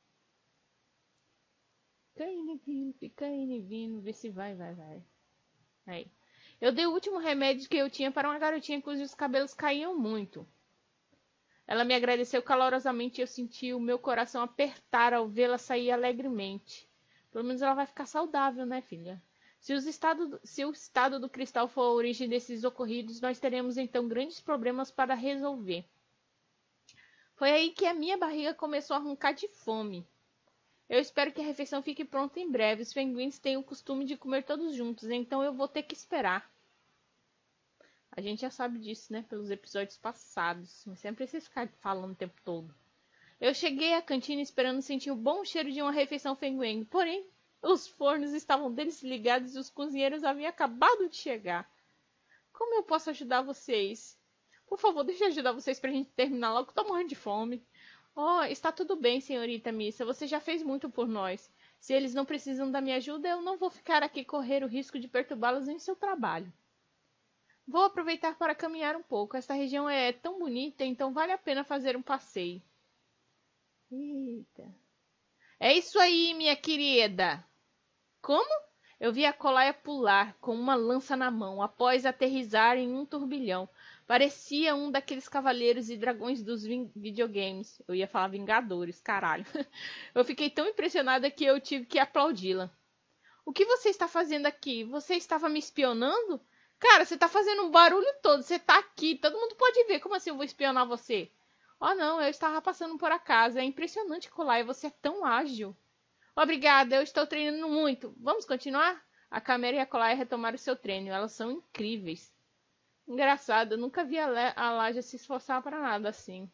Fica indo, vindo, vê se vai. Aí. Eu dei o último remédio que eu tinha para uma garotinha cujos cabelos caíam muito. Ela me agradeceu calorosamente e eu senti o meu coração apertar ao vê-la sair alegremente. Pelo menos ela vai ficar saudável, né, filha? Se o estado do cristal for a origem desses ocorridos, nós teremos então grandes problemas para resolver. Foi aí que a minha barriga começou a roncar de fome. Eu espero que a refeição fique pronta em breve. Os Fengguengs têm o costume de comer todos juntos, então eu vou ter que esperar. A gente já sabe disso, né? Pelos episódios passados. Mas sempre precisa ficar falando o tempo todo. Eu cheguei à cantina esperando sentir o bom cheiro de uma refeição Fenggueng. Porém, os fornos estavam desligados e os cozinheiros haviam acabado de chegar. Como eu posso ajudar vocês? Por favor, deixa eu ajudar vocês pra gente terminar logo. Tô morrendo de fome. Oh, está tudo bem, senhorita Missa. Você já fez muito por nós. Se eles não precisam da minha ajuda, eu não vou ficar aqui correr o risco de perturbá-los em seu trabalho. Vou aproveitar para caminhar um pouco. Esta região é tão bonita, então vale a pena fazer um passeio. Eita. É isso aí, minha querida. Como? Eu vi a Colaia pular com uma lança na mão após aterrissar em um turbilhão. Parecia um daqueles cavaleiros e dragões dos videogames. Eu ia falar Vingadores, caralho. Eu fiquei tão impressionada que eu tive que aplaudi-la. O que você está fazendo aqui? Você estava me espionando? Cara, você tá fazendo um barulho todo. Você tá aqui, todo mundo pode ver. Como assim eu vou espionar você? Oh, não, eu estava passando por acaso. É impressionante, Colaia, você é tão ágil. Obrigada, eu estou treinando muito. Vamos continuar? A Camera e a Colaia retomaram seu treino. Elas são incríveis. Engraçado, eu nunca vi a Laja se esforçar pra nada assim.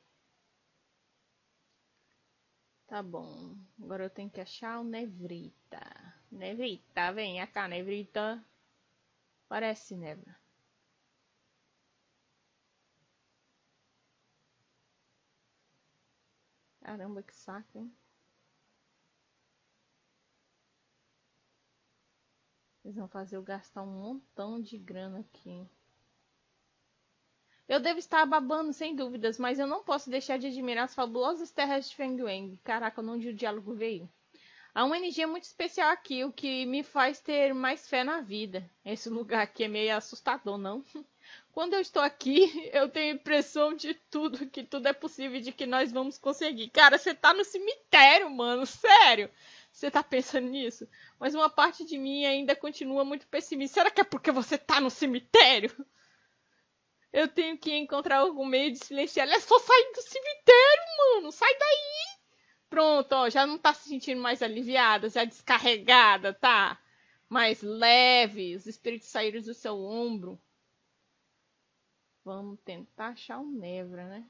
Tá bom. Agora eu tenho que achar o Nevrita. Nevrita, vem cá, Nevrita. Parece Nebra. Caramba, que saco, hein? Eles vão fazer eu gastar um montão de grana aqui. Eu devo estar babando, sem dúvidas, mas eu não posso deixar de admirar as fabulosas terras de Fengwang. Caraca, onde o diálogo veio. Há uma energia muito especial aqui, o que me faz ter mais fé na vida. Esse lugar aqui é meio assustador, não? Quando eu estou aqui, eu tenho a impressão de tudo, que tudo é possível e de que nós vamos conseguir. Cara, você tá no cemitério, mano, sério. Você tá pensando nisso? Mas uma parte de mim ainda continua muito pessimista. Será que é porque você tá no cemitério? Eu tenho que encontrar algum meio de silenciar. É só sair do cemitério, mano. Sai daí. Pronto, ó, já não tá se sentindo mais aliviada, já descarregada, tá? Mais leve. Os espíritos saíram do seu ombro. Vamos tentar achar o Nevra, né?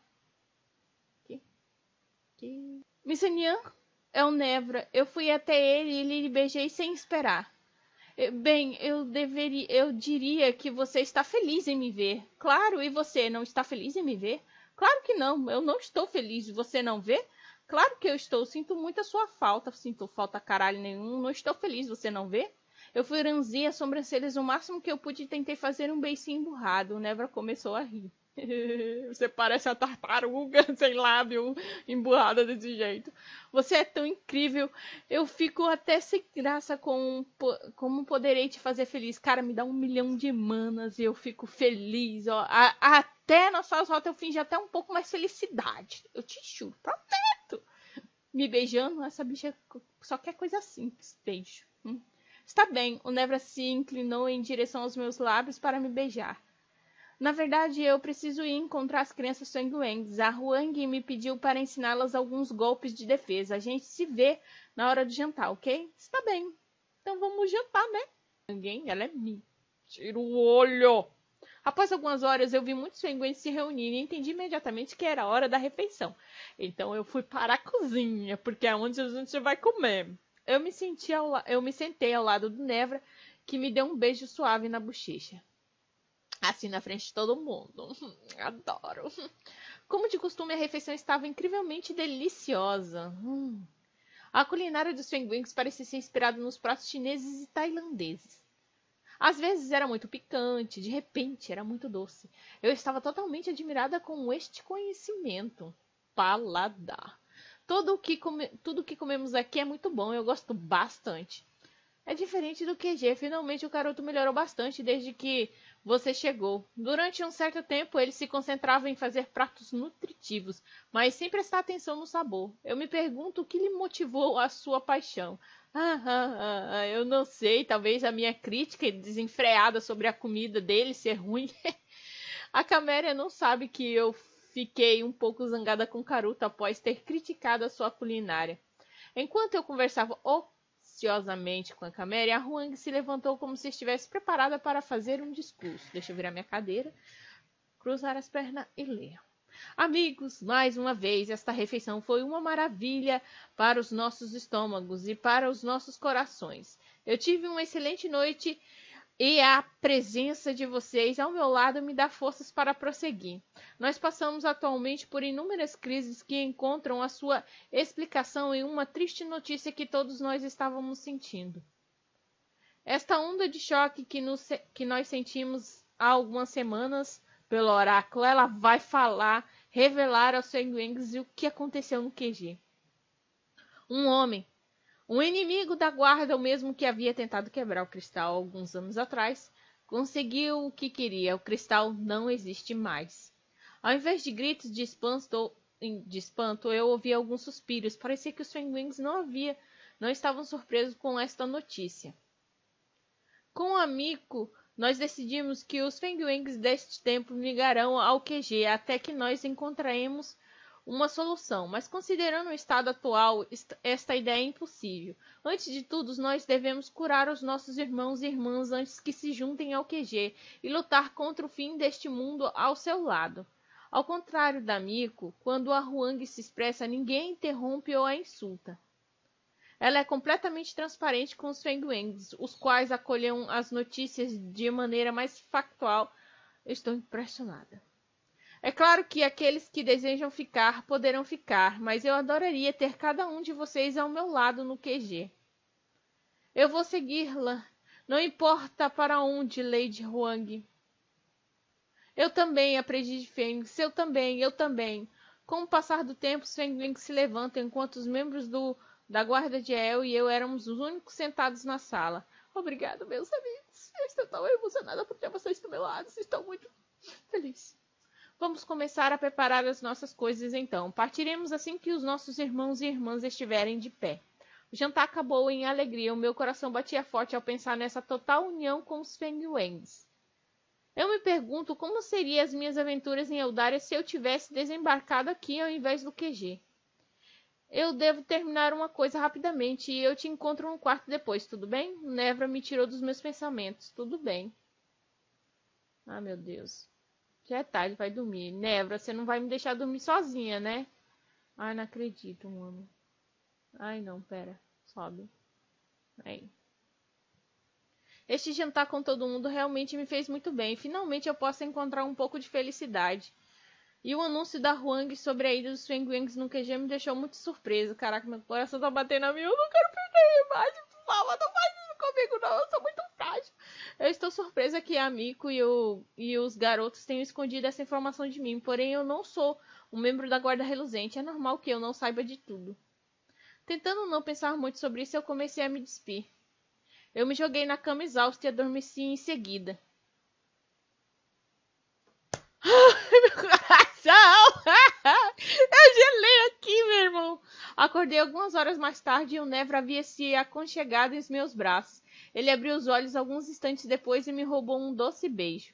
Aqui. Missanian é o Nevra. Eu fui até ele e lhe beijei sem esperar. Bem, eu diria que você está feliz em me ver. Claro, e você não está feliz em me ver? Claro que não, eu não estou feliz. Você não vê? Claro que eu estou. Sinto muito a sua falta. Sinto falta caralho nenhum. Não estou feliz, você não vê? Eu franzi as sobrancelhas o máximo que eu pude e tentei fazer um beicinho emburrado. O Nebra começou a rir. Você parece a tartaruga sem lábio, emburrada desse jeito. Você é tão incrível. Eu fico até sem graça com como poderei te fazer feliz. Cara, me dá 1 milhão de manas e eu fico feliz. Ó. Até nas suas rotas eu fingi até um pouco mais felicidade. Eu te juro, prometo. Me beijando, essa bicha só quer coisa simples. Beijo. Está bem. O Nevra se inclinou em direção aos meus lábios para me beijar. Na verdade, eu preciso ir encontrar as crianças sanguentes. A Huang me pediu para ensiná-las alguns golpes de defesa. A gente se vê na hora do jantar, ok? Está bem. Então vamos jantar, né? Ninguém, ela é minha. Tira o olho. Após algumas horas, eu vi muitos sanguentes se reunirem e entendi imediatamente que era a hora da refeição. Então eu fui para a cozinha, porque é onde a gente vai comer. Eu me sentei ao lado do Nevra, que me deu um beijo suave na bochecha. Assim na frente de todo mundo. Adoro. Como de costume, a refeição estava incrivelmente deliciosa. A culinária dos Fengwings parecia ser inspirada nos pratos chineses e tailandeses. Às vezes era muito picante, de repente era muito doce. Eu estava totalmente admirada com este conhecimento. Paladar. Tudo que comemos aqui é muito bom, eu gosto bastante. É diferente do QG. Finalmente o garoto melhorou bastante desde que você chegou. Durante um certo tempo ele se concentrava em fazer pratos nutritivos, mas sem prestar atenção no sabor. Eu me pergunto o que lhe motivou a sua paixão. Eu não sei, talvez a minha crítica desenfreada sobre a comida dele ser ruim. A Camélia não sabe que eu fiquei um pouco zangada com Karuta após ter criticado a sua culinária. Enquanto eu conversava ociosamente com a Camélia, a Huang se levantou como se estivesse preparada para fazer um discurso. Deixa eu virar minha cadeira, cruzar as pernas e ler. Amigos, mais uma vez, esta refeição foi uma maravilha para os nossos estômagos e para os nossos corações. Eu tive uma excelente noite e a presença de vocês ao meu lado me dá forças para prosseguir. Nós passamos atualmente por inúmeras crises que encontram a sua explicação em uma triste notícia que todos nós estávamos sentindo. Esta onda de choque que nós sentimos há algumas semanas pelo oráculo, ela vai revelar aos Fengwings o que aconteceu no QG. Um homem, um inimigo da guarda, o mesmo que havia tentado quebrar o cristal alguns anos atrás, conseguiu o que queria. O cristal não existe mais. Ao invés de gritos de espanto, eu ouvi alguns suspiros. Parecia que os Fengwings não estavam surpresos com esta notícia. Com o amigo, nós decidimos que os Fengwings deste tempo migrarão ao QG até que nós encontremos uma solução, mas considerando o estado atual, esta ideia é impossível. Antes de tudo, nós devemos curar os nossos irmãos e irmãs antes que se juntem ao QG e lutar contra o fim deste mundo ao seu lado. Ao contrário da Miko, quando a Huang se expressa, ninguém a interrompe ou a insulta. Ela é completamente transparente com os Fengwengs, os quais acolhem as notícias de maneira mais factual. Eu estou impressionada. É claro que aqueles que desejam ficar poderão ficar, mas eu adoraria ter cada um de vocês ao meu lado no QG. Eu vou segui-la, não importa para onde, Lady Huang. Eu também, aprendi de Fênix, eu também. Com o passar do tempo, os Fengling se levantam enquanto os membros da guarda de El e eu éramos os únicos sentados na sala. Obrigado, meus amigos. Eu estou tão emocionada por ter vocês do meu lado. Estou muito feliz. Vamos começar a preparar as nossas coisas então. Partiremos assim que os nossos irmãos e irmãs estiverem de pé. O jantar acabou em alegria. O meu coração batia forte ao pensar nessa total união com os Fengwengs. Eu me pergunto como seriam as minhas aventuras em Eldaria se eu tivesse desembarcado aqui ao invés do QG. Eu devo terminar uma coisa rapidamente e eu te encontro no quarto depois, tudo bem? Nevra me tirou dos meus pensamentos. Tudo bem. Ah, meu Deus. Já é tarde, vai dormir. Nevra, você não vai me deixar dormir sozinha, né? Ai, não acredito, mano. Ai, não, pera. Sobe. Aí. Este jantar com todo mundo realmente me fez muito bem. Finalmente eu posso encontrar um pouco de felicidade. E o anúncio da Huang sobre a ida dos Fengwengs no QG me deixou muito surpresa. Caraca, meu coração tá batendo a mil. Eu não quero perder a imagem. Por favor, não faz isso comigo, não. Eu sou muito frágil. Eu estou surpresa que a Miko e os garotos tenham escondido essa informação de mim. Porém, eu não sou um membro da Guarda Reluzente. É normal que eu não saiba de tudo. Tentando não pensar muito sobre isso, eu comecei a me despir. Eu me joguei na cama exausta e adormeci em seguida. Meu coração! Eu gelei aqui, meu irmão. Acordei algumas horas mais tarde e o Nevra havia se aconchegado em meus braços. Ele abriu os olhos alguns instantes depois e me roubou um doce beijo.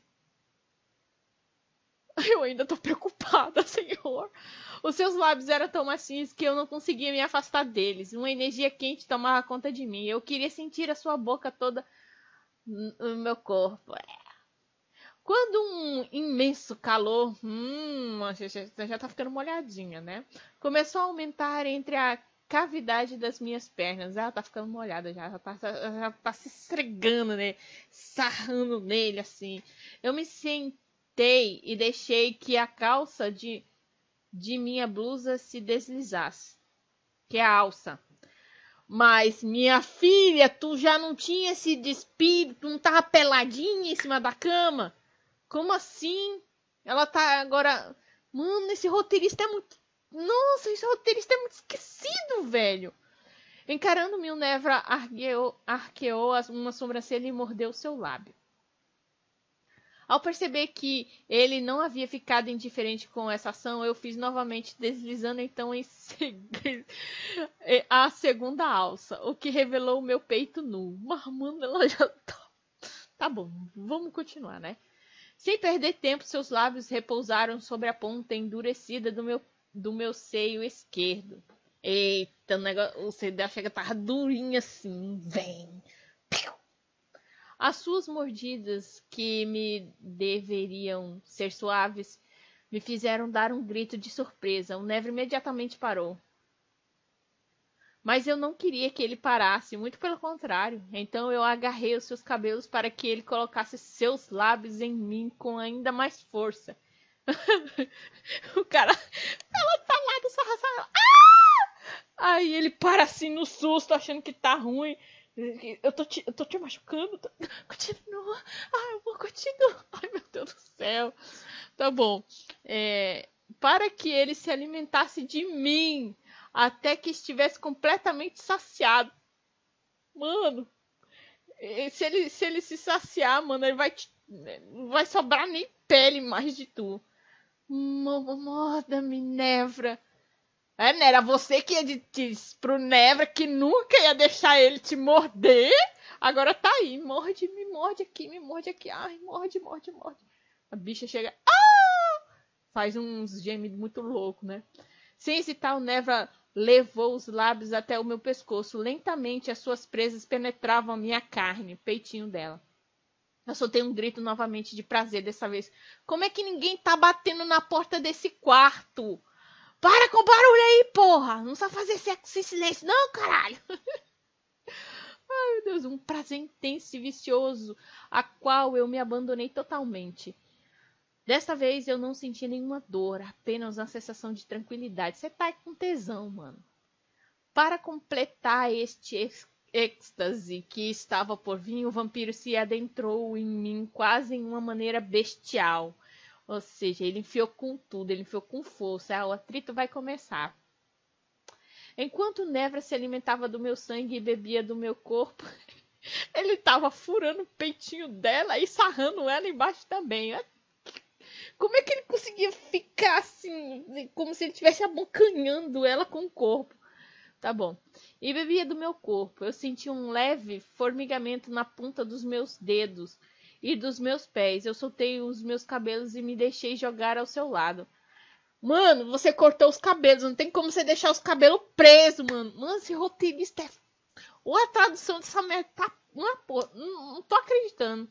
Eu ainda tô preocupada, senhor. Os seus lábios eram tão macios que eu não conseguia me afastar deles. Uma energia quente tomava conta de mim. Eu queria sentir a sua boca toda no meu corpo. Quando um imenso calor, você já tá ficando molhadinha, né? Começou a aumentar entre a cavidade das minhas pernas. Ela tá ficando molhada já tá se esfregando, né? Sarrando nele, assim. Eu me sentei e deixei que a calça de minha blusa se deslizasse. Que é a alça. Mas, minha filha, tu já não tinha se despido? Tu não tava peladinha em cima da cama? Como assim? Ela tá agora... Mano, esse roteirista é muito... Nossa, esse roteirista é muito esquecido, velho. Encarando-me, o Nevra arqueou uma sobrancelha e mordeu seu lábio. Ao perceber que ele não havia ficado indiferente com essa ação, eu fiz novamente, deslizando então a segunda alça, o que revelou o meu peito nu. Mas, mano, ela já tá... Tá bom, vamos continuar, né? Sem perder tempo, seus lábios repousaram sobre a ponta endurecida do meu seio esquerdo. Eita, o negócio, o seio dela chega a estar durinho assim. Vem. As suas mordidas, que me deveriam ser suaves, me fizeram dar um grito de surpresa. O Nevra imediatamente parou. Mas eu não queria que ele parasse, muito pelo contrário. Então eu agarrei os seus cabelos para que ele colocasse seus lábios em mim com ainda mais força. O cara... Ela tá lá do sarraçal. Aí ele para assim no susto, achando que tá ruim. Eu tô te machucando. Continua. Eu vou continuar. Ai, meu Deus do céu. Tá bom. Para que ele se alimentasse de mim até que estivesse completamente saciado. Mano, se ele se saciar, mano, ele não vai sobrar nem pele mais de tu. Morda-me, Nevra. Né? Era você que ia dizer pro Nevra que nunca ia deixar ele te morder. Agora tá aí. Me morde aqui. Ai, morde. A bicha chega. Faz uns gemidos muito loucos, né? Sem hesitar, o Nevra levou os lábios até o meu pescoço. Lentamente, as suas presas penetravam a minha carne, o peitinho dela. Eu soltei um grito novamente de prazer dessa vez. Como é que ninguém tá batendo na porta desse quarto? Para com o barulho aí, porra! Não sabe fazer sexo em silêncio, não, caralho! Ai, meu Deus, um prazer intenso e vicioso, a qual eu me abandonei totalmente. Desta vez eu não senti nenhuma dor, apenas uma sensação de tranquilidade. Você tá com tesão, mano. Para completar este êxtase que estava por vir, o vampiro se adentrou em mim quase em uma maneira bestial. Ou seja, ele enfiou com tudo, ele enfiou com força. O atrito vai começar. Enquanto Nevra se alimentava do meu sangue e bebia do meu corpo, ele estava furando o peitinho dela e sarrando ela embaixo também. Como é que ele conseguia ficar assim, como se ele estivesse abocanhando ela com o corpo? Tá bom. E bebia do meu corpo. Eu senti um leve formigamento na ponta dos meus dedos e dos meus pés. Eu soltei os meus cabelos e me deixei jogar ao seu lado. Mano, você cortou os cabelos. Não tem como você deixar os cabelos presos, mano. Mano, esse roteirista é... Ou a tradução dessa merda tá uma porra. Não tô acreditando.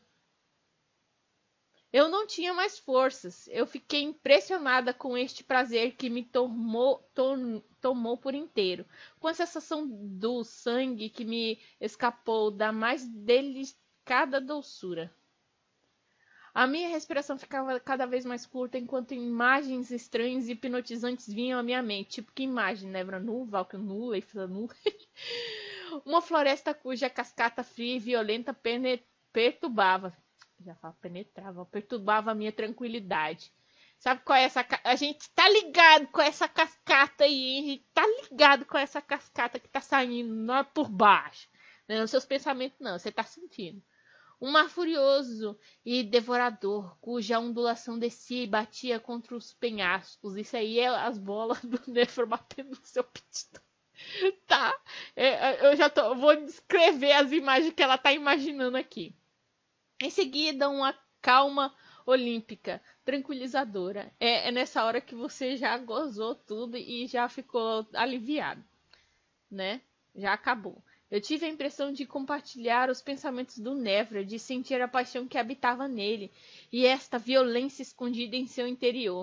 Eu não tinha mais forças. Eu fiquei impressionada com este prazer que me tomou por inteiro. Com a sensação do sangue que me escapou da mais delicada doçura. A minha respiração ficava cada vez mais curta enquanto imagens estranhas e hipnotizantes vinham à minha mente. Tipo, que imagem? Nevra nu, Valkyrie nu, Leifra nu. Uma floresta cuja cascata fria e violenta perturbava. Já falo, perturbava a minha tranquilidade. Sabe qual é essa... A gente tá ligado com essa cascata aí, a gente tá ligado com essa cascata que tá saindo, não é por baixo. Não é nos seus pensamentos, não, você tá sentindo. Um mar furioso e devorador, cuja ondulação descia e batia contra os penhascos. Isso aí é as bolas do Nefro batendo no seu pedido. Tá? Eu já vou descrever as imagens que ela tá imaginando aqui. Em seguida, uma calma olímpica, tranquilizadora. É nessa hora que você já gozou tudo e já ficou aliviado, né? Já acabou. Eu tive a impressão de compartilhar os pensamentos do Nevra, de sentir a paixão que habitava nele e esta violência escondida em seu interior.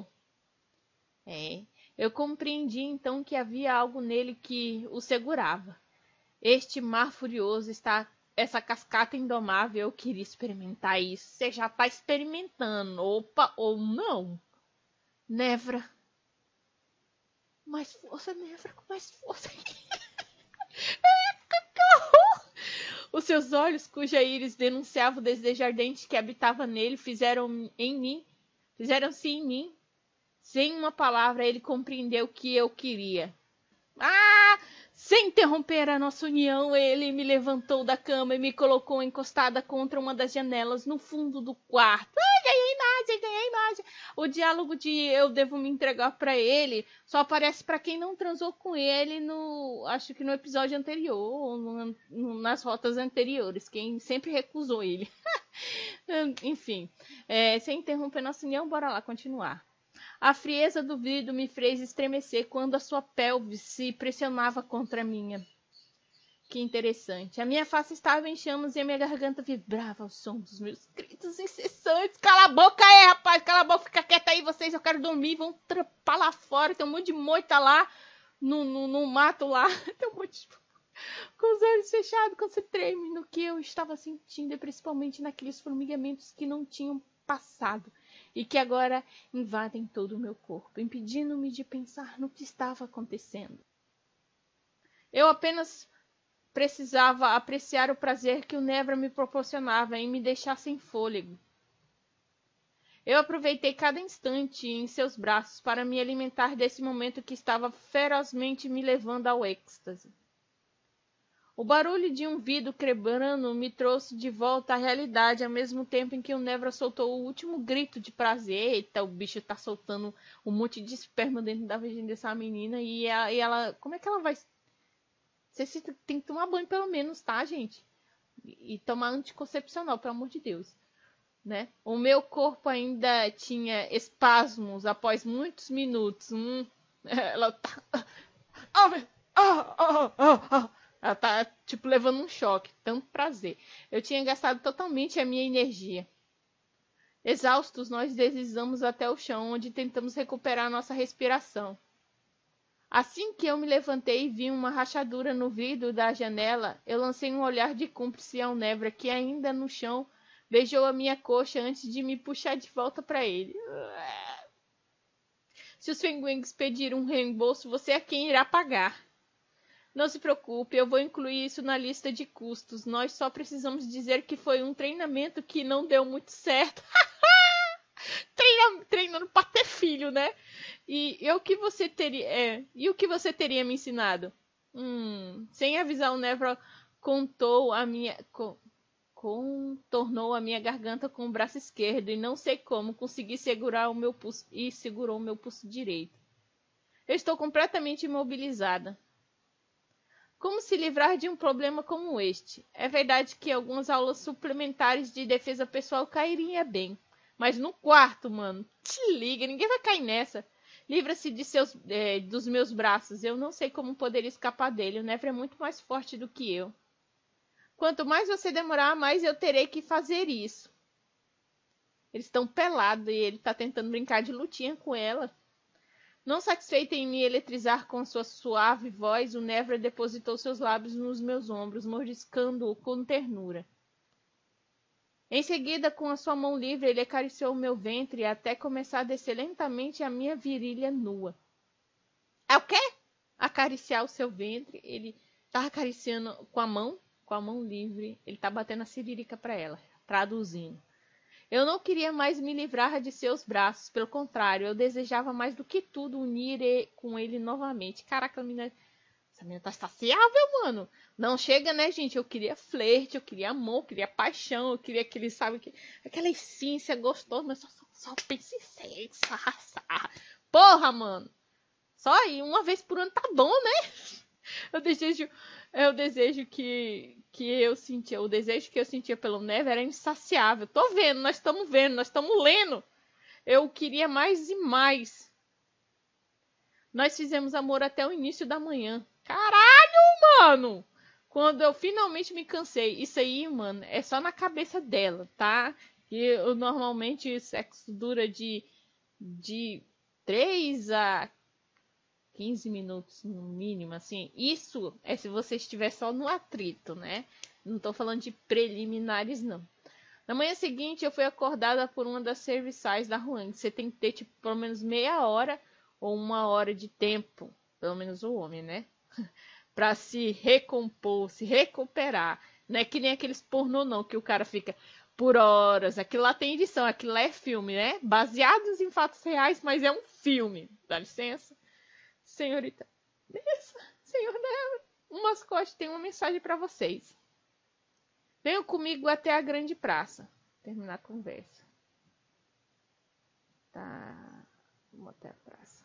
Eu compreendi então que havia algo nele que o segurava. Este mar furioso essa cascata indomável, eu queria experimentar isso. Você já tá experimentando, opa, ou não. Nevra. Mais força, Nevra, com mais força. Os seus olhos, cuja íris denunciava o desejo ardente que habitava nele, fizeram-se em mim. Sem uma palavra, ele compreendeu o que eu queria. Sem interromper a nossa união, ele me levantou da cama e me colocou encostada contra uma das janelas no fundo do quarto. Ganhei imagem. O diálogo de eu devo me entregar para ele só aparece para quem não transou com ele acho que no episódio anterior, ou nas rotas anteriores, quem sempre recusou ele. Enfim, sem interromper nossa união, bora lá continuar. A frieza do vidro me fez estremecer quando a sua pelve se pressionava contra a minha. Que interessante. A minha face estava em chamas e a minha garganta vibrava ao som dos meus gritos incessantes. Cala a boca aí, rapaz. Cala a boca, fica quieta aí vocês. Eu quero dormir. Vão trampar lá fora. Tem um monte de moita lá no mato lá. Tem um monte de... Com os olhos fechados, quando você treme no que eu estava sentindo, e principalmente naqueles formigamentos que não tinham passado e que agora invadem todo o meu corpo, impedindo-me de pensar no que estava acontecendo. Eu apenas precisava apreciar o prazer que o Nevra me proporcionava em me deixar sem fôlego. Eu aproveitei cada instante em seus braços para me alimentar desse momento que estava ferozmente me levando ao êxtase. O barulho de um vidro quebrando me trouxe de volta à realidade, ao mesmo tempo em que o Nevra soltou o último grito de prazer. Eita, o bicho tá soltando um monte de esperma dentro da vagina dessa menina. E ela... Como é que ela vai... Você tem que tomar banho pelo menos, tá, gente? E tomar anticoncepcional, pelo amor de Deus. Né? O meu corpo ainda tinha espasmos após muitos minutos. Ela tá... Ela tá, tipo, levando um choque. Tanto prazer. Eu tinha gastado totalmente a minha energia. Exaustos, nós deslizamos até o chão, onde tentamos recuperar nossa respiração. Assim que eu me levantei e vi uma rachadura no vidro da janela, eu lancei um olhar de cúmplice ao Nevra, que ainda no chão beijou a minha coxa antes de me puxar de volta para ele. Se os Fenguengs pedirem um reembolso, você é quem irá pagar. Não se preocupe, eu vou incluir isso na lista de custos. Nós só precisamos dizer que foi um treinamento que não deu muito certo. Treinando para ter filho, né? E o que você teria me ensinado? Sem avisar, o Neville contornou a minha garganta com o braço esquerdo e não sei como consegui segurar o meu pulso e segurou o meu pulso direito. Eu estou completamente imobilizada. Como se livrar de um problema como este? É verdade que algumas aulas suplementares de defesa pessoal cairiam bem. Mas no quarto, mano, te liga, ninguém vai cair nessa. Livra-se dos meus braços. Eu não sei como poderia escapar dele. O Neville é muito mais forte do que eu. Quanto mais você demorar, mais eu terei que fazer isso. Eles estão pelados e ele tá tentando brincar de lutinha com ela. Não satisfeita em me eletrizar com sua suave voz, o Neville depositou seus lábios nos meus ombros, mordiscando-o com ternura. Em seguida, com a sua mão livre, ele acariciou o meu ventre até começar a descer lentamente a minha virilha nua. É o quê? Acariciar o seu ventre. Ele tá acariciando com a mão livre. Ele tá batendo a siririca para ela, traduzindo. Eu não queria mais me livrar de seus braços, pelo contrário, eu desejava mais do que tudo unir com ele novamente. Caraca, essa menina tá saciável, mano. Não chega, né, gente? Eu queria flerte, eu queria amor, eu queria paixão, eu queria aquele, sabe, aquela essência gostosa, mas só pensa em sexo, arrasar. Porra, mano. Só aí, uma vez por ano tá bom, né? O desejo que eu sentia pelo Neville era insaciável. Tô vendo, nós estamos lendo. Eu queria mais e mais. Nós fizemos amor até o início da manhã. Caralho, mano! Quando eu finalmente me cansei. Isso aí, mano, é só na cabeça dela, tá? E normalmente o sexo dura de 3 a 15 minutos no mínimo, assim. Isso é se você estiver só no atrito, né? Não tô falando de preliminares, não. Na manhã seguinte, eu fui acordada por uma das serviçais da Huang. Você tem que ter, tipo, pelo menos meia hora ou 1 hora de tempo, pelo menos o homem, né? Pra se recompor, se recuperar. Não é que nem aqueles pornô, não, que o cara fica por horas. Aquilo lá tem edição, aquilo lá é filme, né? Baseados em fatos reais, mas é um filme. Dá licença? Senhorita, senhor Neville, o mascote tem uma mensagem para vocês. Venham comigo até a grande praça. Terminar a conversa. Tá. Vamos até a praça.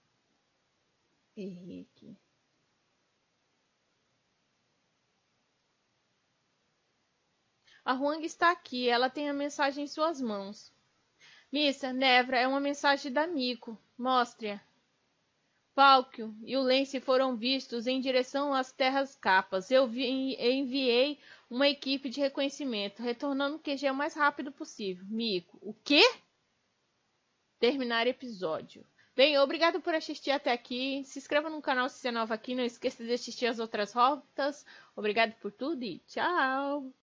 Henrique. A Huang está aqui. Ela tem a mensagem em suas mãos. Missa, Nevra, é uma mensagem da Miko. Mostre-a. Falkio e o Lance foram vistos em direção às terras capas. Eu enviei uma equipe de reconhecimento, retornando o QG o mais rápido possível. Miko, o quê? Terminar episódio. Bem, obrigado por assistir até aqui. Se inscreva no canal se você é nova aqui. Não esqueça de assistir as outras rotas. Obrigado por tudo e tchau!